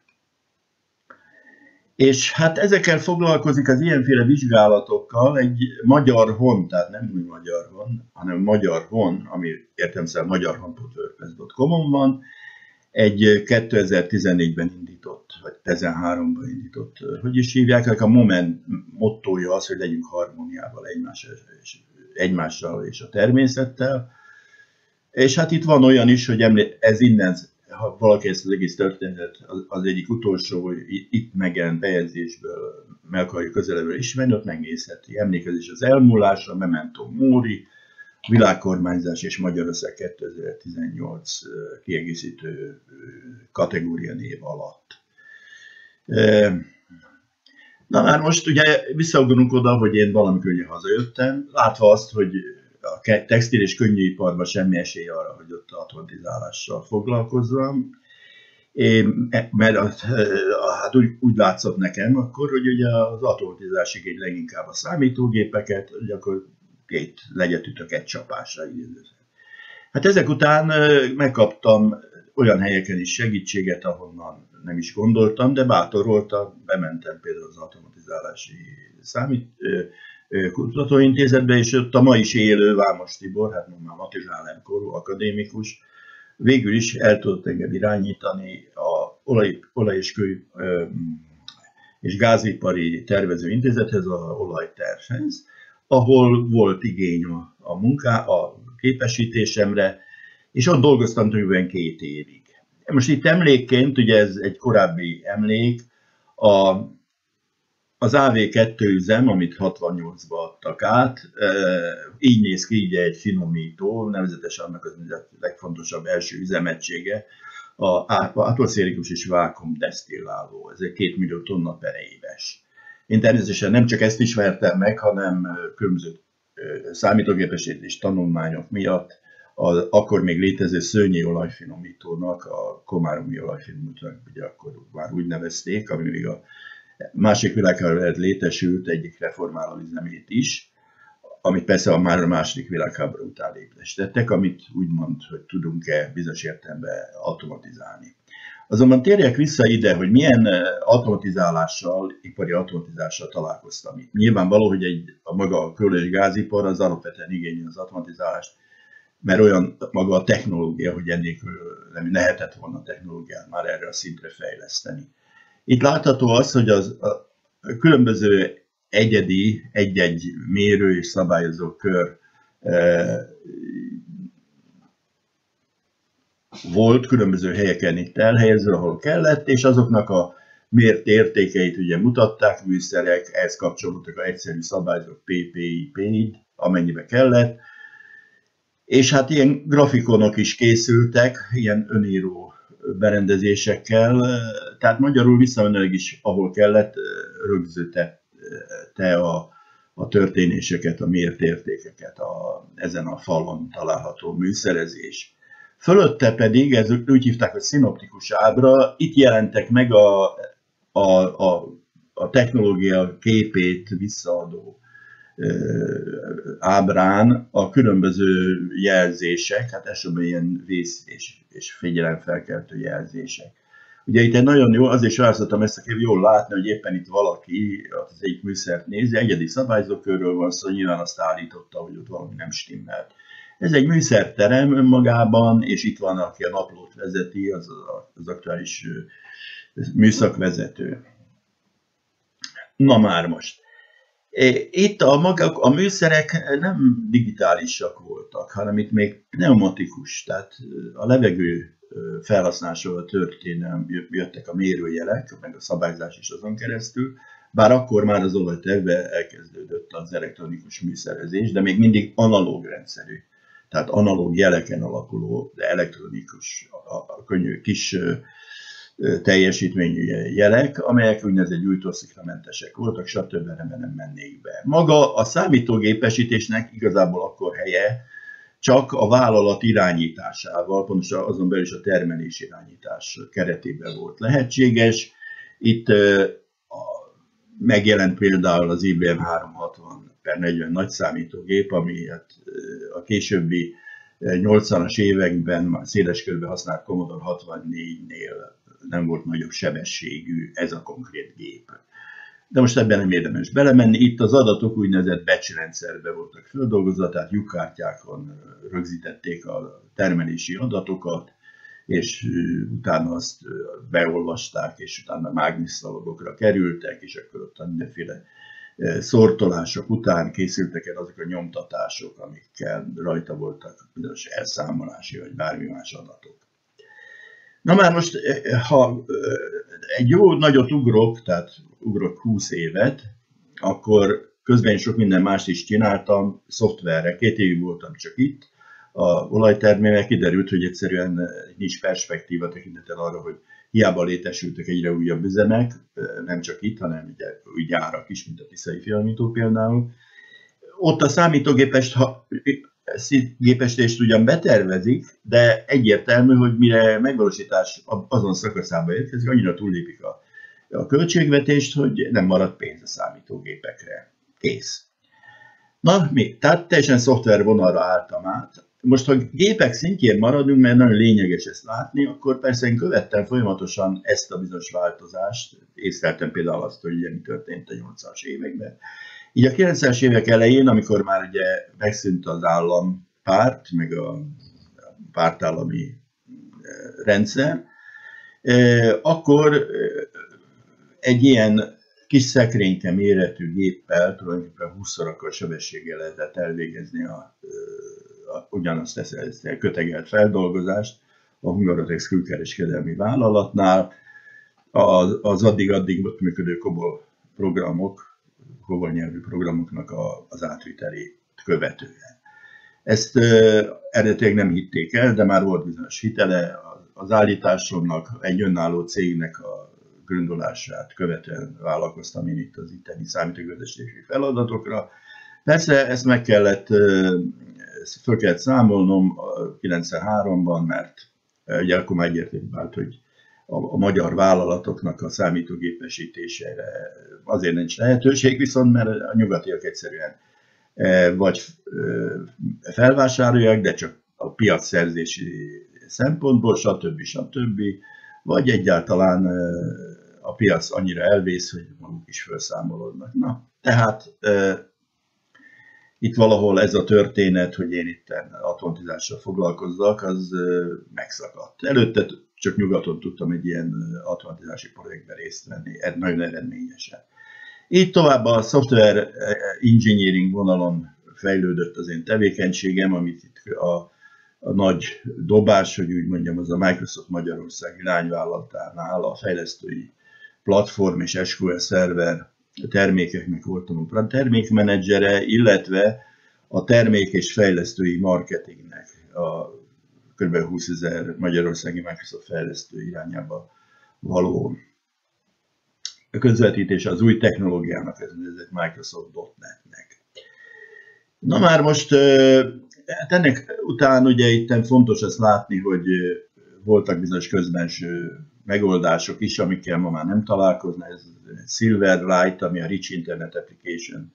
És hát ezekkel foglalkozik az ilyenféle vizsgálatokkal egy magyar hon, tehát nem új magyar hon, hanem magyar hon, ami értelemszerűen magyarhon pont wordpress pont com-on van, egy kétezer-tizennégyben indított, vagy tizenháromban indított, hogy is hívják, a Moment mottója az, hogy legyünk harmóniával egymással és, egymással és a természettel. És hát itt van olyan is, hogy ez innen, ha valaki ezt az egész történetet az egyik utolsó itt megjelent bejegyzésből meg akarja közelebbről ismerni, ott megnézheti. Emlékezés az elmúlásra, Memento Mori, Világkormányzás és Magyarország kétezer-tizennyolc kiegészítő kategória név alatt. Na már most ugye visszaugrunk oda, hogy én valamikor ugye hazajöttem, látva azt, hogy a textil és könnyűiparban semmi esély arra, hogy ott automatizálással foglalkozzam. Én, mert hát úgy, úgy látszott nekem akkor, hogy ugye az automatizás igény leginkább a számítógépeket, hogy akkor két legyet ütök egy csapásra. Hát ezek után megkaptam olyan helyeken is segítséget, ahonnan nem is gondoltam, de bátor voltam, bementem például az automatizálási számít, kutatóintézetbe, és ott a ma is élő Vámos Tibor, hát már matizsálemkorú akadémikus, végül is el tudott engem irányítani a olaj, olaj és kő és gázipari tervezőintézethez, a olajtervhez, ahol volt igény a, a munká, a képesítésemre, és ott dolgoztam tulajdonképpen két évig. Most itt emlékként, ugye ez egy korábbi emlék, a, az á vé kettő üzem, amit hatvannyolcban adtak át, így néz ki, így egy finomító, nevezetesen annak az legfontosabb első üzemegysége, a atmoszférikus és vákum desztilláló, ez egy két millió tonna per éves. Én természetesen nem csak ezt ismertem meg, hanem különböző számítógépesítés tanulmányok miatt az akkor még létező szőnyi olajfinomítónak, a komáromi olajfinomítónak, ugye akkor már úgy nevezték, ami még a másik világháború előtt létesült egyik reformáló üzemét is, amit persze a már a második világháború után létesítettek, amit úgymond, hogy tudunk-e bizonyos értelemben automatizálni. Azonban térjek vissza ide, hogy milyen automatizálással, ipari automatizálással találkoztam itt. Nyilvánvaló, hogy egy, a maga a kő- és gázipar az alapvetően igényel az automatizálást, mert olyan maga a technológia, hogy ennélkül nem lehetett volna a technológiát már erre a szintre fejleszteni. Itt látható az, hogy az a különböző egyedi, egy-egy mérő és szabályozó kör e, volt különböző helyeken itt elhelyezve, ahol kellett, és azoknak a mért értékeit ugye mutatták, műszerek, ehhez kapcsolódtak az egyszerű szabályzók pé pé i, pé i dé, amennyibe kellett. És hát ilyen grafikonok is készültek, ilyen öníró berendezésekkel, tehát magyarul visszamenőleg is, ahol kellett, rögzítette a, a történéseket, a mért értékeket, a, ezen a falon található műszerezés. Fölötte pedig, ez úgy hívták, hogy szinoptikus ábra, itt jelentek meg a, a, a, a technológia képét visszaadó ábrán a különböző jelzések, hát elsősorban ilyen vész és, és figyelemfelkeltő jelzések. Ugye itt egy nagyon jó, azért is választottam ezt a képet, jól látni, hogy éppen itt valaki az egyik műszert nézi, egyedi szabályzókörről van szó, nyilván azt állította, hogy ott valami nem stimmelt. Ez egy műszerterem önmagában, és itt van, aki a naplót vezeti, az az aktuális műszakvezető. Na már most. Itt a magak, a műszerek nem digitálisak voltak, hanem itt még pneumatikus, tehát a levegő felhasználásával történelem jöttek a mérőjelek, meg a szabályzás is azon keresztül, bár akkor már az olajtervben elkezdődött az elektronikus műszerezés, de még mindig analóg rendszerű, tehát analóg jeleken alapuló, de elektronikus, a könnyű kis teljesítményű jelek, amelyek úgynevezett gyújtósziklamentesek voltak, stb. Nem mennék be. Maga a számítógépesítésnek igazából akkor helye csak a vállalat irányításával, pontosan azon belül is a termelés irányítás keretében volt lehetséges. Itt megjelent például az I B M háromszázhatvan per negyven nagyszámítógép, ami a későbbi nyolcvanas években széles körben használt Commodore hatvannégynél nem volt nagyobb sebességű ez a konkrét gép. De most ebben nem érdemes belemenni. Itt az adatok úgynevezett batch rendszerbe voltak feldolgozva, tehát lyukkártyákon rögzítették a termelési adatokat, és utána azt beolvasták, és utána mágnesszalagokra kerültek, és akkor ott mindenféle szortolások után készültek el azok a nyomtatások, amikkel rajta voltak bizonyos elszámolási vagy bármi más adatok. Na már most, ha egy jó nagyot ugrok, tehát ugrok húsz évet, akkor közben sok minden mást is csináltam, szoftverre, két évig voltam csak itt, a olajtermével kiderült, hogy egyszerűen nincs perspektíva tekintettel arra, hogy hiába létesültek egyre újabb üzemek, nem csak itt, hanem ugye új gyárak is, mint a Tiszai Filamintó például. Ott a számítógépest, ha gépesítést ugyan betervezik, de egyértelmű, hogy mire megvalósítás azon szakaszába érkezik, annyira túllépik a, a költségvetést, hogy nem marad pénz a számítógépekre. Kész. Na, mi? Tehát teljesen szoftver vonalra álltam át. Most, ha gépek szintjén maradunk, mert nagyon lényeges ezt látni, akkor persze én követtem folyamatosan ezt a bizonyos változást. Észleltem például azt, hogy ugye mi történt a nyolcvanas években. Így a kilencvenes évek elején, amikor már ugye megszűnt az állampárt, meg a pártállami rendszer, akkor egy ilyen kis szekrényke méretű géppel, tulajdonképpen húszszor akkora sebességgel lehetett elvégezni a, a, ugyanazt ezt, ezt a kötegelt feldolgozást a Hungarotex külkereskedelmi vállalatnál. Az, az addig-addig ott működő COBOL programok, COBOL nyelvű programoknak a, az átvételét követően. Ezt uh, eredetileg nem hitték el, de már volt bizonyos hitele. Az állításomnak, egy önálló cégnek a gründolását követően vállalkoztam én itt az itteni számítógépesítési feladatokra. Persze ezt meg kellett, ezt föl kellett számolnom kilencvenháromban, mert ugye akkor már egyértelmű vált, hogy a, a magyar vállalatoknak a számítógépesítésére azért nincs lehetőség, viszont mert a nyugatiak egyszerűen vagy felvásárolják, de csak a piacszerzési szempontból, stb. stb. Vagy egyáltalán a piac annyira elvész, hogy maguk is felszámolódnak. Na, tehát e, itt valahol ez a történet, hogy én itt automatizással foglalkozzak, az e, megszakadt. Előtte csak nyugaton tudtam egy ilyen automatizási projektben részt venni, ez nagyon eredményesen. Így tovább a software engineering vonalon fejlődött az én tevékenységem, amit itt a a nagy dobás, hogy úgy mondjam, az a Microsoft Magyarország irányvállalatánál a fejlesztői platform és es kú el szerver termékeknek voltam a termékmenedzsere, illetve a termék és fejlesztői marketingnek a kb. húszezer magyarországi Microsoft fejlesztő irányába való közvetítése az új technológiának, ez nevezett Microsoft dot net-nek. Na már most hát ennek után ugye itt fontos ezt látni, hogy voltak bizonyos közbenső megoldások is, amikkel ma már nem találkozna. Ez Silverlight, ami a Rich Internet Application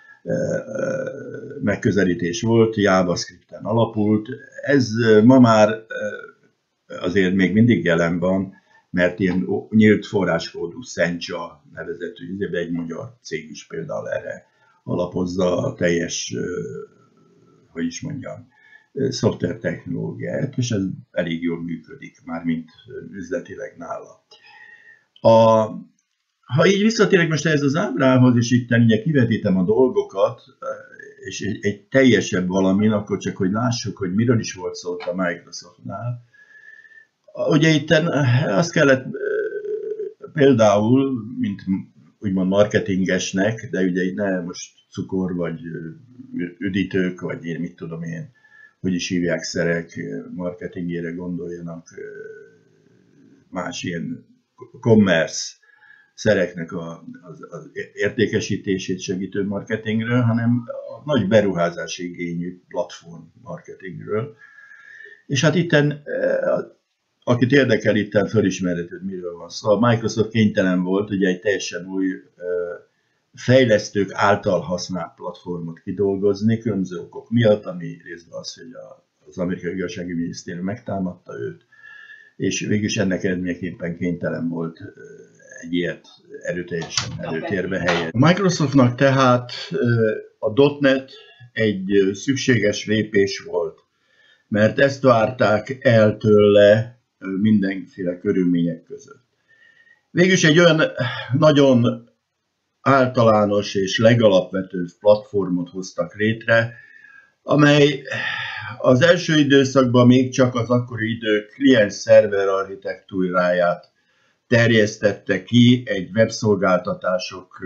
megközelítés volt, JavaScripten alapult. Ez ma már azért még mindig jelen van, mert ilyen nyílt forráskódú Sencha nevezetű, de egy magyar cég is például erre alapozza a teljes, hogy is mondjam, szoftver technológiát, és ez elég jól működik, már mint üzletileg nála. A, ha így visszatérek most ehhez az ábrához, és itt ugye kivetítem a dolgokat, és egy, egy teljesebb valamin, akkor csak, hogy lássuk, hogy miről is volt szó a Microsoftnál. Ugye itt azt kellett például, mint úgymond marketingesnek, de ugye itt ne most cukor, vagy üdítők, vagy én mit tudom én, hogy is hívják, szerek marketingére gondoljanak, más ilyen commerce szereknek az, az értékesítését segítő marketingről, hanem a nagy beruházási igényű platform marketingről. És hát itten, akit érdekel, itten fölismerhető, hogy miről van szó. A Microsoft kénytelen volt ugye egy teljesen új fejlesztők által használt platformot kidolgozni, különböző okok miatt, ami részben az, hogy az amerikai igazságügyi minisztérium megtámadta őt, és végülis ennek eredményeképpen kénytelen volt egy ilyet erőteljesen előtérbe helyezni. A Microsoftnak tehát a dot net egy szükséges lépés volt, mert ezt várták el tőle mindenféle körülmények között. Végülis egy olyan nagyon általános és legalapvetőbb platformot hoztak létre, amely az első időszakban még csak az akkori idő kliens-szerver architektúráját terjesztette ki egy webszolgáltatások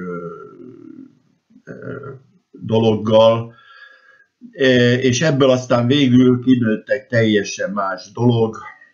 dologgal, és ebből aztán végül kinőttek teljesen más dolog,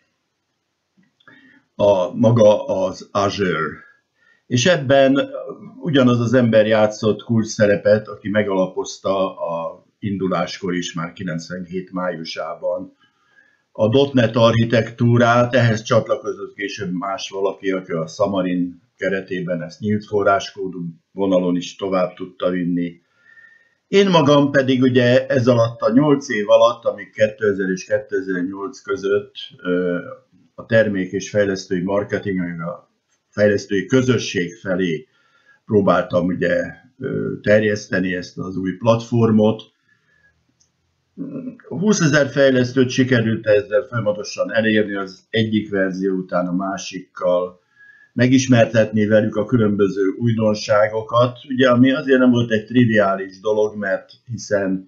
a maga az Azure. És ebben ugyanaz az ember játszott kulcs szerepet, aki megalapozta a induláskor is már kilencvenhét májusában a dot net architektúrát, ehhez csatlakozott később más valaki, aki a Xamarin keretében ezt nyílt forráskódú vonalon is tovább tudta vinni. Én magam pedig ugye ez alatt a nyolc év alatt, amíg kétezer és kétezer-nyolc között a termék és fejlesztői marketing, a fejlesztői közösség felé próbáltam ugye terjeszteni ezt az új platformot. húszezer fejlesztőt sikerült ezzel folyamatosan elérni, az egyik verzió után a másikkal, megismertetni velük a különböző újdonságokat, ugye, ami azért nem volt egy triviális dolog, mert hiszen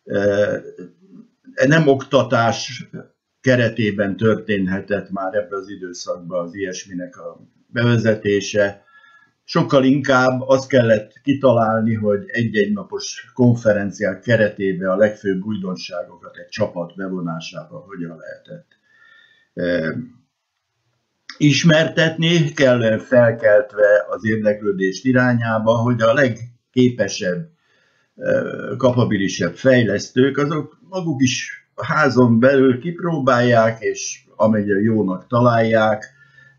e, nem oktatás keretében történhetett már ebben az időszakban az ilyesminek a bevezetése. Sokkal inkább azt kellett kitalálni, hogy egy-egy napos konferenciák keretében a legfőbb újdonságokat egy csapat bevonásával hogyan lehetett e, ismertetni, kellően felkeltve az érdeklődést irányába, hogy a legképesebb, kapabilisebb fejlesztők, azok maguk is a házon belül kipróbálják, és amennyire jónak találják,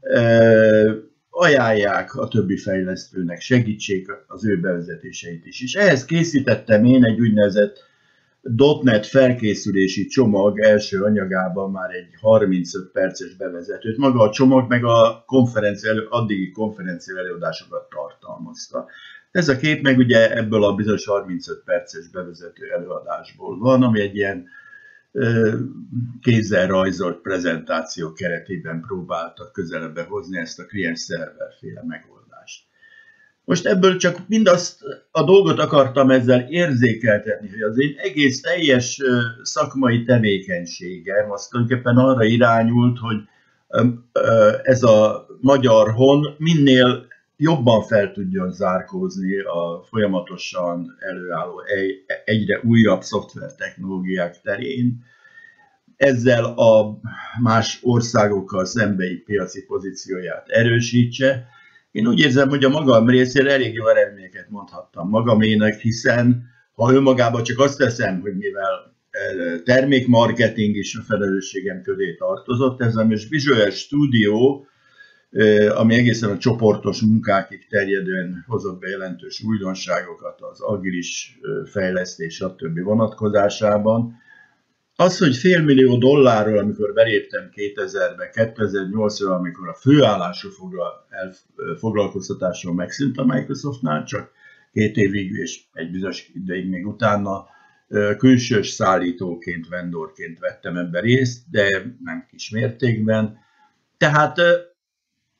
ajánlják a többi fejlesztőnek, segítsék az ő bevezetéseit is. És ehhez készítettem én egy úgynevezett dot net felkészülési csomag első anyagában már egy harmincöt perces bevezetőt. Maga a csomag meg a konferencia elő, addigi konferencia előadásokat tartalmazta. Ez a kép meg ugye ebből a bizonyos harmincöt perces bevezető előadásból van, ami egy ilyen kézzel rajzolt prezentáció keretében próbáltak közelebbre hozni ezt a client-server-féle megoldást. Most ebből csak mindazt a dolgot akartam ezzel érzékeltetni, hogy az én egész teljes szakmai tevékenységem az tulajdonképpen arra irányult, hogy ez a magyar hon minél jobban fel tudjon zárkózni a folyamatosan előálló egyre újabb szoftvertechnológiák terén, ezzel a más országokkal szembeni piaci pozícióját erősítse. Én úgy érzem, hogy a magam részére elég jó eredményeket mondhattam magamének, hiszen ha önmagában csak azt teszem, hogy mivel termékmarketing is a felelősségem közé tartozott, ez a Visual Studio, ami egészen a csoportos munkákig terjedően hozott be jelentős újdonságokat az agilis fejlesztés, stb. Vonatkozásában. Az, hogy félmillió dollárról, amikor beléptem kétezerbe, kétezer-nyolcra, amikor a főállású foglalkoztatásról megszűnt a Microsoftnál, csak két évig és egy bizonyos ideig még utána külsős szállítóként, vendorként vettem ebben részt, de nem kis mértékben. Tehát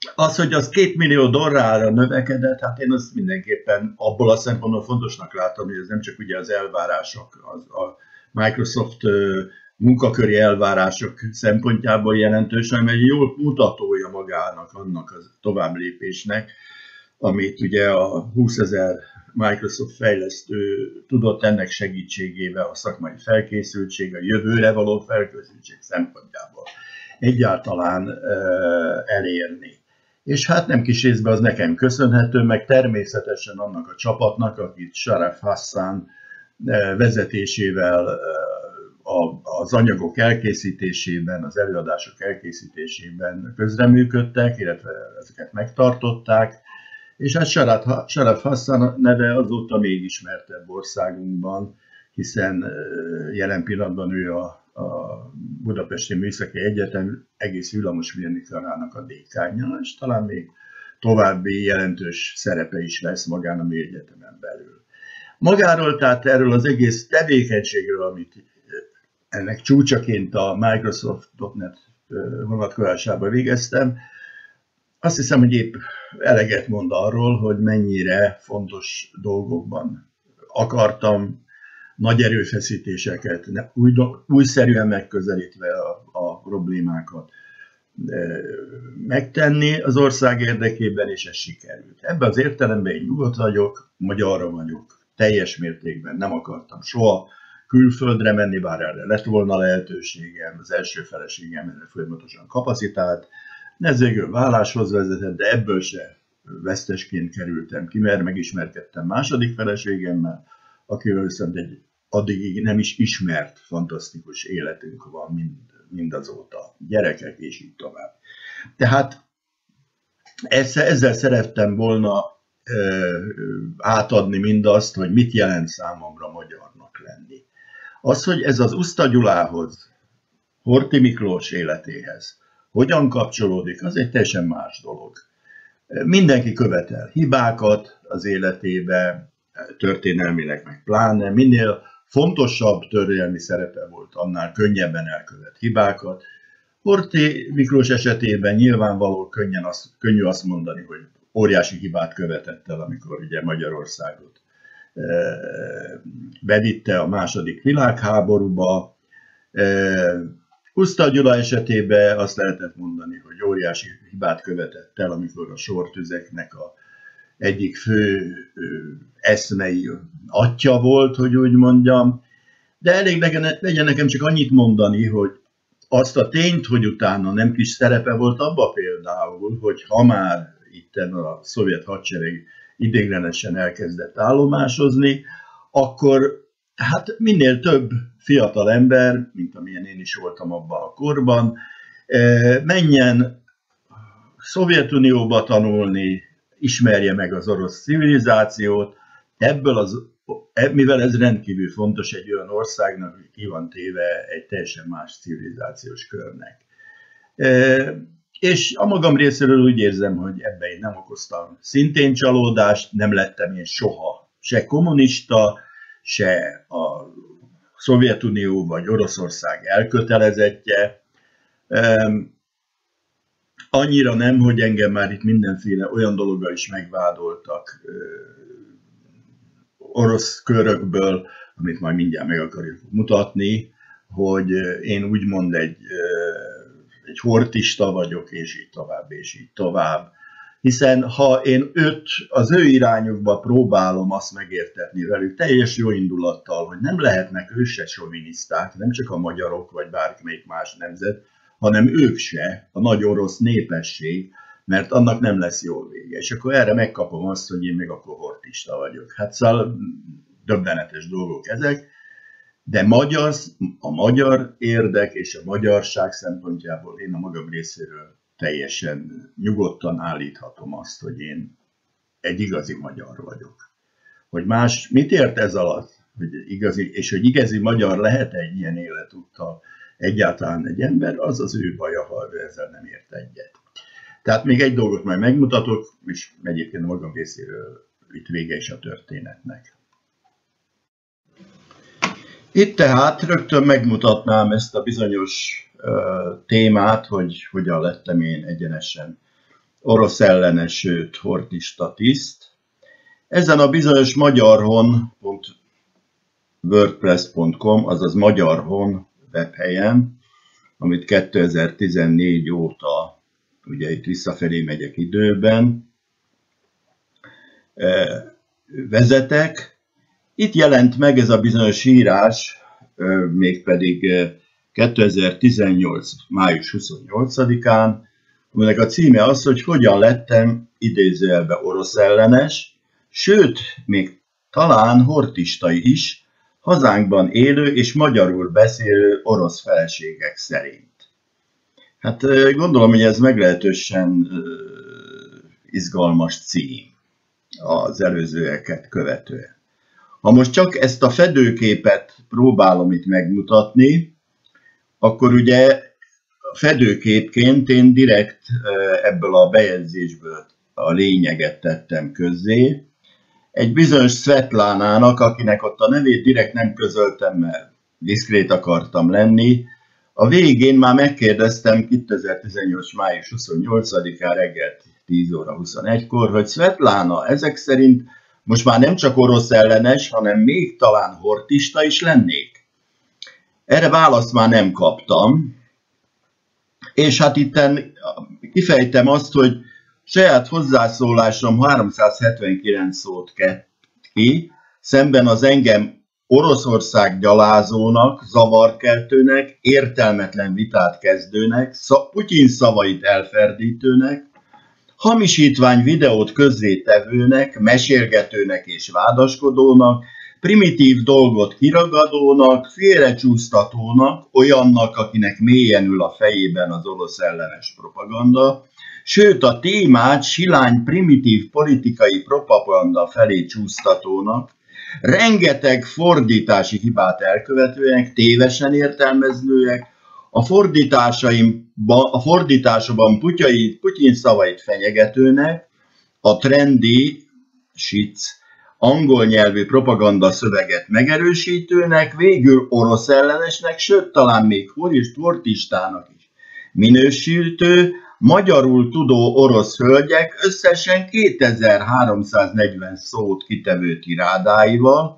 Az, hogy az két millió dollárra növekedett, hát én azt mindenképpen abból a szempontból fontosnak látom, hogy ez nem csak ugye az elvárások, az, a Microsoft munkaköri elvárások szempontjából jelentős, hanem egy jól mutatója magának annak a tovább lépésnek, amit ugye a húszezer Microsoft fejlesztő tudott ennek segítségével a szakmai felkészültség, a jövőre való felkészültség szempontjából egyáltalán elérni. És hát nem kis részben az nekem köszönhető, meg természetesen annak a csapatnak, akit Sharaf Hassan vezetésével az anyagok elkészítésében, az előadások elkészítésében közreműködtek, illetve ezeket megtartották, és hát Sharaf Hassan neve azóta még ismertebb országunkban, hiszen jelen pillanatban ő a, a Budapesti Műszaki Egyetem egész villamosmérnökarának a dékánja, és talán még további jelentős szerepe is lesz magán a műegyetemen belül. Magáról, tehát erről az egész tevékenységről, amit ennek csúcsaként a Microsoft pont net vonatkozásában végeztem, azt hiszem, hogy épp eleget mond arról, hogy mennyire fontos dolgokban akartam nagy erőfeszítéseket, új, újszerűen megközelítve a, a problémákat megtenni az ország érdekében, és ez sikerült. Ebben az értelemben én nyugodt vagyok, magyarra vagyok, teljes mértékben nem akartam soha külföldre menni, bár erre lett volna lehetőségem, az első feleségem erre folyamatosan kapacitált, ez végül válláshoz vezetett, de ebből se vesztesként kerültem ki, mert megismerkedtem második feleségemmel, akivel viszont egy addig nem is ismert, fantasztikus életünk van mind, mindazóta, gyerekek és így tovább. Tehát ezzel, ezzel szerettem volna ö, átadni mindazt, hogy mit jelent számomra magyarnak lenni. Az, hogy ez az Uszta Gyulához, Horthy Miklós életéhez hogyan kapcsolódik, az egy teljesen más dolog. Mindenki követel hibákat az életébe, történelmileg meg pláne, minél fontosabb történelmi szerepe volt, annál könnyebben elkövet hibákat. Horthy Miklós esetében nyilvánvaló könnyen azt, könnyű azt mondani, hogy óriási hibát követett el, amikor ugye Magyarországot bevitte a második világháborúba. Uszta Gyula esetében azt lehetett mondani, hogy óriási hibát követett el, amikor a sortüzeknek a egyik fő eszmei atya volt, hogy úgy mondjam. De elég legyen nekem csak annyit mondani, hogy azt a tényt, hogy utána nem kis szerepe volt abba például, hogy ha már itten a szovjet hadsereg ideiglenesen elkezdett állomásozni, akkor hát minél több fiatal ember, mint amilyen én is voltam abban a korban, menjen Szovjetunióba tanulni, ismerje meg az orosz civilizációt, ebből az, mivel ez rendkívül fontos egy olyan országnak, hogy ki van téve egy teljesen más civilizációs körnek. És a magam részéről úgy érzem, hogy ebben én nem okoztam szintén csalódást, nem lettem én soha se kommunista, se a Szovjetunió vagy Oroszország elkötelezettje. Annyira nem, hogy engem már itt mindenféle olyan dologgal is megvádoltak orosz körökből, amit majd mindjárt meg akarjuk mutatni, hogy én úgymond egy, egy hortista vagyok, és így tovább, és így tovább. Hiszen ha én őt, az ő irányukba próbálom azt megértetni velük teljes jó indulattal, hogy nem lehetnek ők se soviniszták, nem csak a magyarok vagy bármelyik más nemzet, hanem ők se, a nagy orosz népesség, mert annak nem lesz jól vége. És akkor erre megkapom azt, hogy én még akkor hortista vagyok. Hát szóval döbbenetes dolgok ezek, de magyar, a magyar érdek és a magyarság szempontjából én a magam részéről teljesen nyugodtan állíthatom azt, hogy én egy igazi magyar vagyok. Hogy más, mit ért ez alatt, hogy igazi, és hogy igazi magyar lehet egy ilyen életúttal egyáltalán egy ember, az az ő baja, ha ő ezzel nem ért egyet. Tehát még egy dolgot majd megmutatok, és egyébként magam részéről itt vége is a történetnek. Itt tehát rögtön megmutatnám ezt a bizonyos uh, témát, hogy hogyan lettem én egyenesen orosz ellenes, sőt, horthysta tiszt. Ezen a bizonyos magyarhon pont wordpress pont com, azaz magyarhon webhelyen, amit kétezer-tizennégy óta, ugye itt visszafelé megyek időben, vezetek. Itt jelent meg ez a bizonyos írás, mégpedig kétezer-tizennyolc. május huszonnyolcadikán, aminek a címe az, hogy hogyan lettem idézőjelbe orosz ellenes, sőt, még talán horthystai is, hazánkban élő és magyarul beszélő orosz feleségek szerint. Hát gondolom, hogy ez meglehetősen izgalmas cím az előzőeket követően. Ha most csak ezt a fedőképet próbálom itt megmutatni, akkor ugye fedőképként én direkt ebből a bejegyzésből a lényeget tettem közzé. Egy bizonyos Svetlánának, akinek ott a nevét direkt nem közöltem, mert diszkrét akartam lenni, a végén már megkérdeztem kétezer-tizennyolc. május huszonnyolcadikán reggel tíz óra huszonegykor, hogy Svetlána, ezek szerint most már nem csak orosz ellenes, hanem még talán horthysta is lennék? Erre választ már nem kaptam, és hát itten kifejtem azt, hogy saját hozzászólásom háromszázhetvenkilenc szót kett ki, szemben az engem Oroszország gyalázónak, zavarkeltőnek, értelmetlen vitát kezdőnek, Putyin szavait elferdítőnek, hamisítvány videót közzétevőnek, mesélgetőnek és vádaskodónak, primitív dolgot kiragadónak, félrecsúsztatónak, olyannak, akinek mélyen ül a fejében az orosz ellenes propaganda, sőt a témát silány primitív politikai propaganda felé csúsztatónak, rengeteg fordítási hibát elkövetőek, tévesen értelmezőek, a fordításaimban, a fordításokban Putyin, Putyin szavait fenyegetőnek, a trendi, sic, angol nyelvű propaganda szöveget megerősítőnek, végül orosz ellenesnek, sőt talán még horthystának is minősítő, magyarul tudó orosz hölgyek összesen kétezer-háromszáznegyven szót kitevő tirádáival,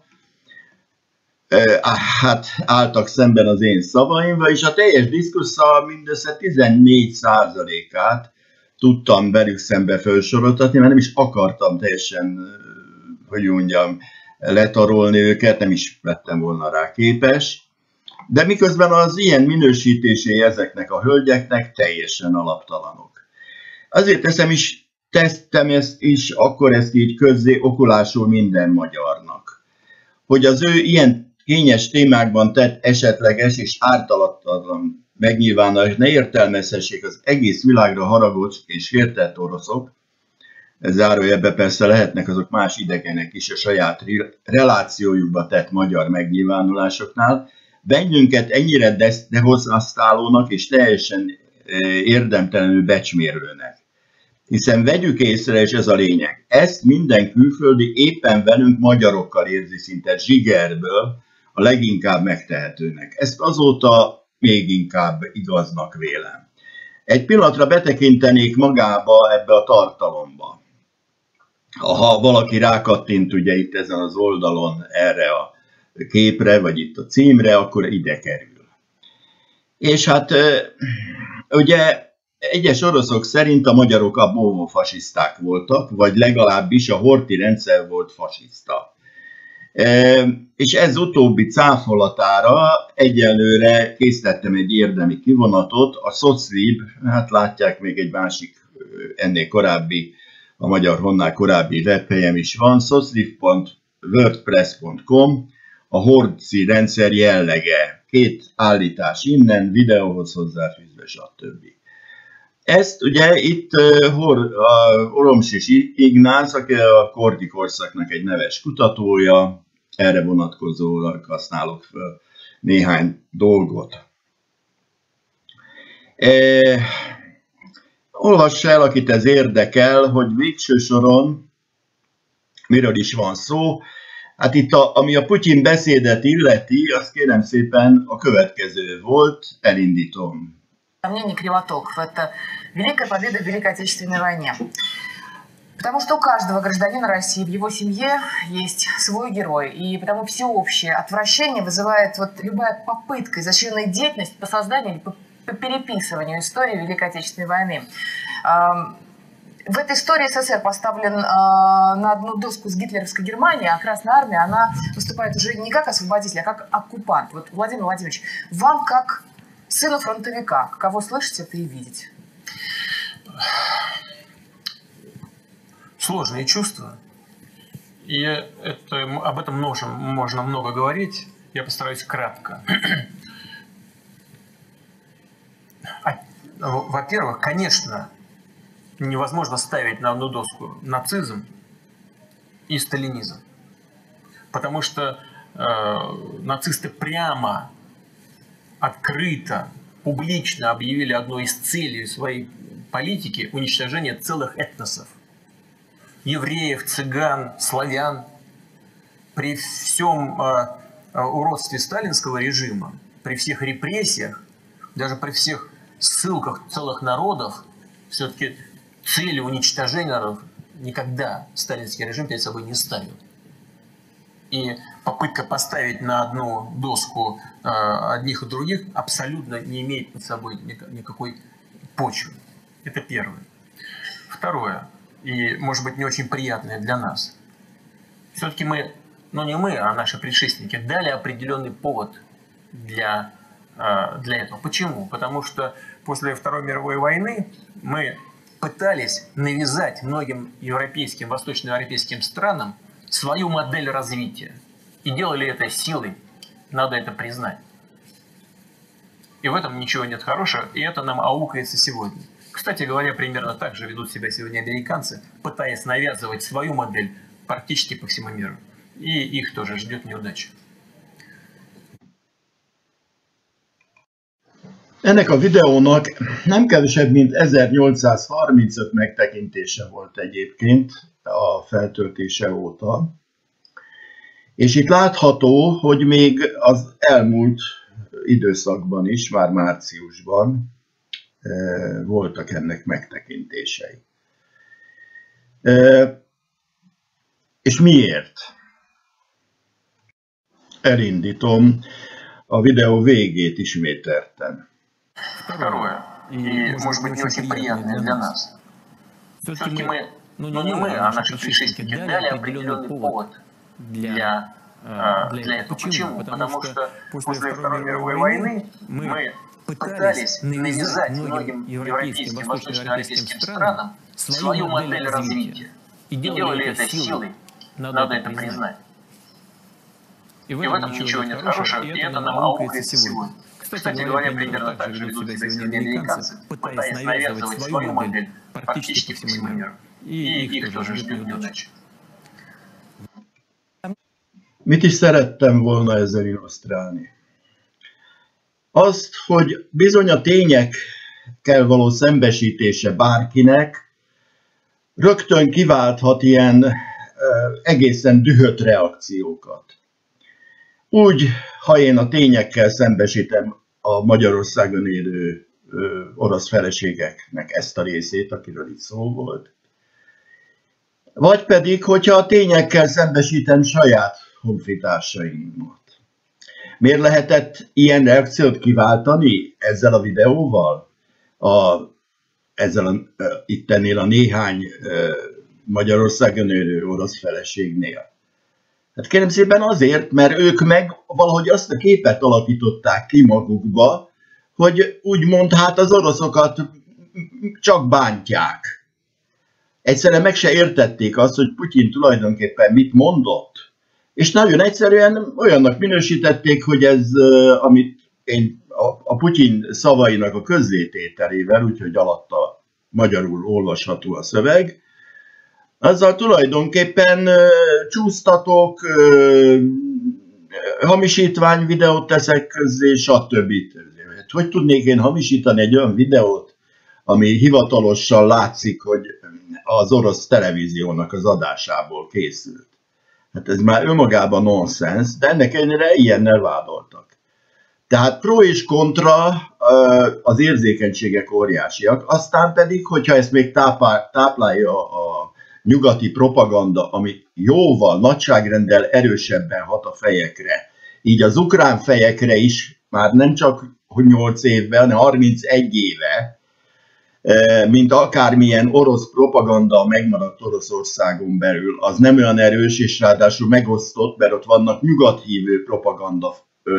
hát álltak szemben az én szavaimval, és a teljes diszkusszal mindössze tizennégy százalékát tudtam velük szembe felsoroltatni, mert nem is akartam teljesen, hogy mondjam, letarolni őket, nem is lettem volna rá képes. De miközben az ilyen minősítései ezeknek a hölgyeknek teljesen alaptalanok. Azért teszem is, tesztem ezt is, akkor ezt így közzé okulásul minden magyarnak. Hogy az ő ilyen kényes témákban tett esetleges és ártalatlan megnyilvánulás ne értelmezhessék az egész világra haragos és értett oroszok, ez zárójelben persze lehetnek azok más idegenek is a saját relációjukba tett magyar megnyilvánulásoknál, bennünket ennyire dehozasztálónak és teljesen érdemtelenül becsmérlőnek. Hiszen vegyük észre, és ez a lényeg, ezt minden külföldi éppen velünk magyarokkal érzi szinte zsigerből a leginkább megtehetőnek. Ezt azóta még inkább igaznak vélem. Egy pillanatra betekintenék magába ebbe a tartalomba. Ha valaki rákattint ugye itt ezen az oldalon erre a képre, vagy itt a címre, akkor ide kerül. És hát ugye egyes oroszok szerint a magyarok a bóvó fasiszták voltak, vagy legalábbis a horthy rendszer volt fasiszta. És ez utóbbi cáfolatára egyelőre készítettem egy érdemi kivonatot, a Soclib, hát látják még egy másik ennél korábbi, a magyar honnál korábbi webhelyem is van, soclib pont wordpress pont com, a horthy rendszer jellege, két állítás innen, videóhoz hozzáfűzve, stb. Ezt ugye itt Oromsis Ignác, aki a kordi korszaknak egy neves kutatója, erre vonatkozólag használok fel néhány dolgot. E, olvassa el, akit ez érdekel, hogy végső soron miről is van szó. Hát itt, a, ami a Putyin beszédet illeti, azt kérem szépen a következő volt, elindítom Сомнений Кривотолков. Это великая победа в Великой Отечественной войне. Потому что у каждого гражданина России в его семье есть свой герой. И потому всеобщее отвращение вызывает вот любая попытка, изощренная деятельность по созданию или по, по переписыванию истории Великой Отечественной войны. В этой истории СССР поставлен э, на одну доску с гитлеровской Германией, а Красная Армия, она выступает уже не как освободитель, а как оккупант. Вот, Владимир Владимирович, вам как сыну фронтовика, кого слышать это и видеть? Сложные чувства. И это, об этом можно, можно много говорить. Я постараюсь кратко. Во-первых, конечно, невозможно ставить на одну доску нацизм и сталинизм. Потому что э, нацисты прямо, открыто, публично объявили одной из целей своей политики уничтожение целых этносов. Евреев, цыган, славян. При всем э, уродстве сталинского режима, при всех репрессиях, даже при всех ссылках целых народов, все-таки цели уничтожения народов никогда сталинский режим перед собой не ставил. И попытка поставить на одну доску э, одних и других абсолютно не имеет под собой никакой почвы. Это первое. Второе, и может быть не очень приятное для нас. Все-таки мы, ну не мы, а наши предшественники, дали определенный повод для, э, для этого. Почему? Потому что после Второй мировой войны мы пытались навязать многим европейским, восточноевропейским странам свою модель развития. И делали это силой, надо это признать. И в этом ничего нет хорошего, и это нам аукается сегодня. Кстати говоря, примерно так же ведут себя сегодня американцы, пытаясь навязывать свою модель практически по всему миру. И их тоже ждет неудача. Ennek a videónak nem kevesebb, mint ezernyolcszázharmincöt megtekintése volt egyébként a feltöltése óta. És itt látható, hogy még az elmúlt időszakban is, már márciusban voltak ennek megtekintései. És miért? Elindítom a videó végét ismételten. Второе, и может быть не очень приятное для нас. Все-таки мы, ну не мы, а наши предшественники дали определенный повод для, для этого. Почему? Потому что после Второй мировой войны мы пытались навязать многим европейским, восточноевропейским странам свою модель развития. И делали это силой, надо это признать. И в этом ничего нет хорошего, и это нам аукается сегодня. Кстати говоря, примерно так же ведут себя сегодня американцы, пытаясь навязывать свою модель практически всему миру. И их тоже ждет неудача. Mit is szerettem volna ezzel illusztrálni? Azt, hogy bizony a tényekkel való szembesítése bárkinek rögtön kiválthat ilyen egészen dühött reakciókat. Úgy, ha én a tényekkel szembesítem a Magyarországon élő ö, orosz feleségeknek ezt a részét, akiről itt szó volt, vagy pedig, hogyha a tényekkel szembesítem saját honfitársaimat. Miért lehetett ilyen reakciót kiváltani ezzel a videóval? A, ezzel a, itt ennél a néhány ö, Magyarországon élő orosz feleségnél? Hát kérem szépen azért, mert ők meg valahogy azt a képet alakították ki magukba, hogy úgymond hát az oroszokat csak bántják. Egyszerűen meg se értették azt, hogy Putyin tulajdonképpen mit mondott. És nagyon egyszerűen olyannak minősítették, hogy ez, amit én a Putyin szavainak a közzétételével, úgyhogy alatta magyarul olvasható a szöveg, azzal tulajdonképpen uh, csúsztatok, uh, hamisítvány videót teszek közzé, stb. Hogy tudnék én hamisítani egy olyan videót, ami hivatalosan látszik, hogy az orosz televíziónak az adásából készült. Hát ez már önmagában nonsens, de ennek ellenére ilyennel vádoltak. Tehát pro és kontra az érzékenységek óriásiak, aztán pedig, hogyha ezt még táplálja a nyugati propaganda, ami jóval, nagyságrenddel erősebben hat a fejekre, így az ukrán fejekre is már nem csak nyolc évben, hanem harmincegy éve, mint akármilyen orosz propaganda megmaradt Oroszországon belül, az nem olyan erős, és ráadásul megosztott, mert ott vannak nyugathívő propaganda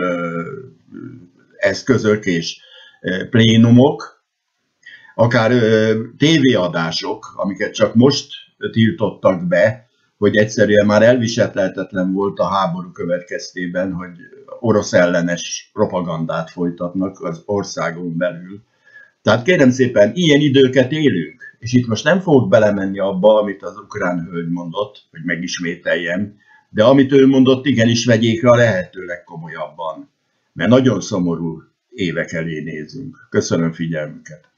eszközök és plénumok, akár tévéadások, amiket csak most tiltottak be, hogy egyszerűen már elviselhetetlen volt a háború következtében, hogy orosz ellenes propagandát folytatnak az országon belül. Tehát kérem szépen, ilyen időket élünk, és itt most nem fogok belemenni abba, amit az ukrán hölgy mondott, hogy megismételjem, de amit ő mondott, igenis vegyék a lehető legkomolyabban, mert nagyon szomorú évek elé nézünk. Köszönöm figyelmüket!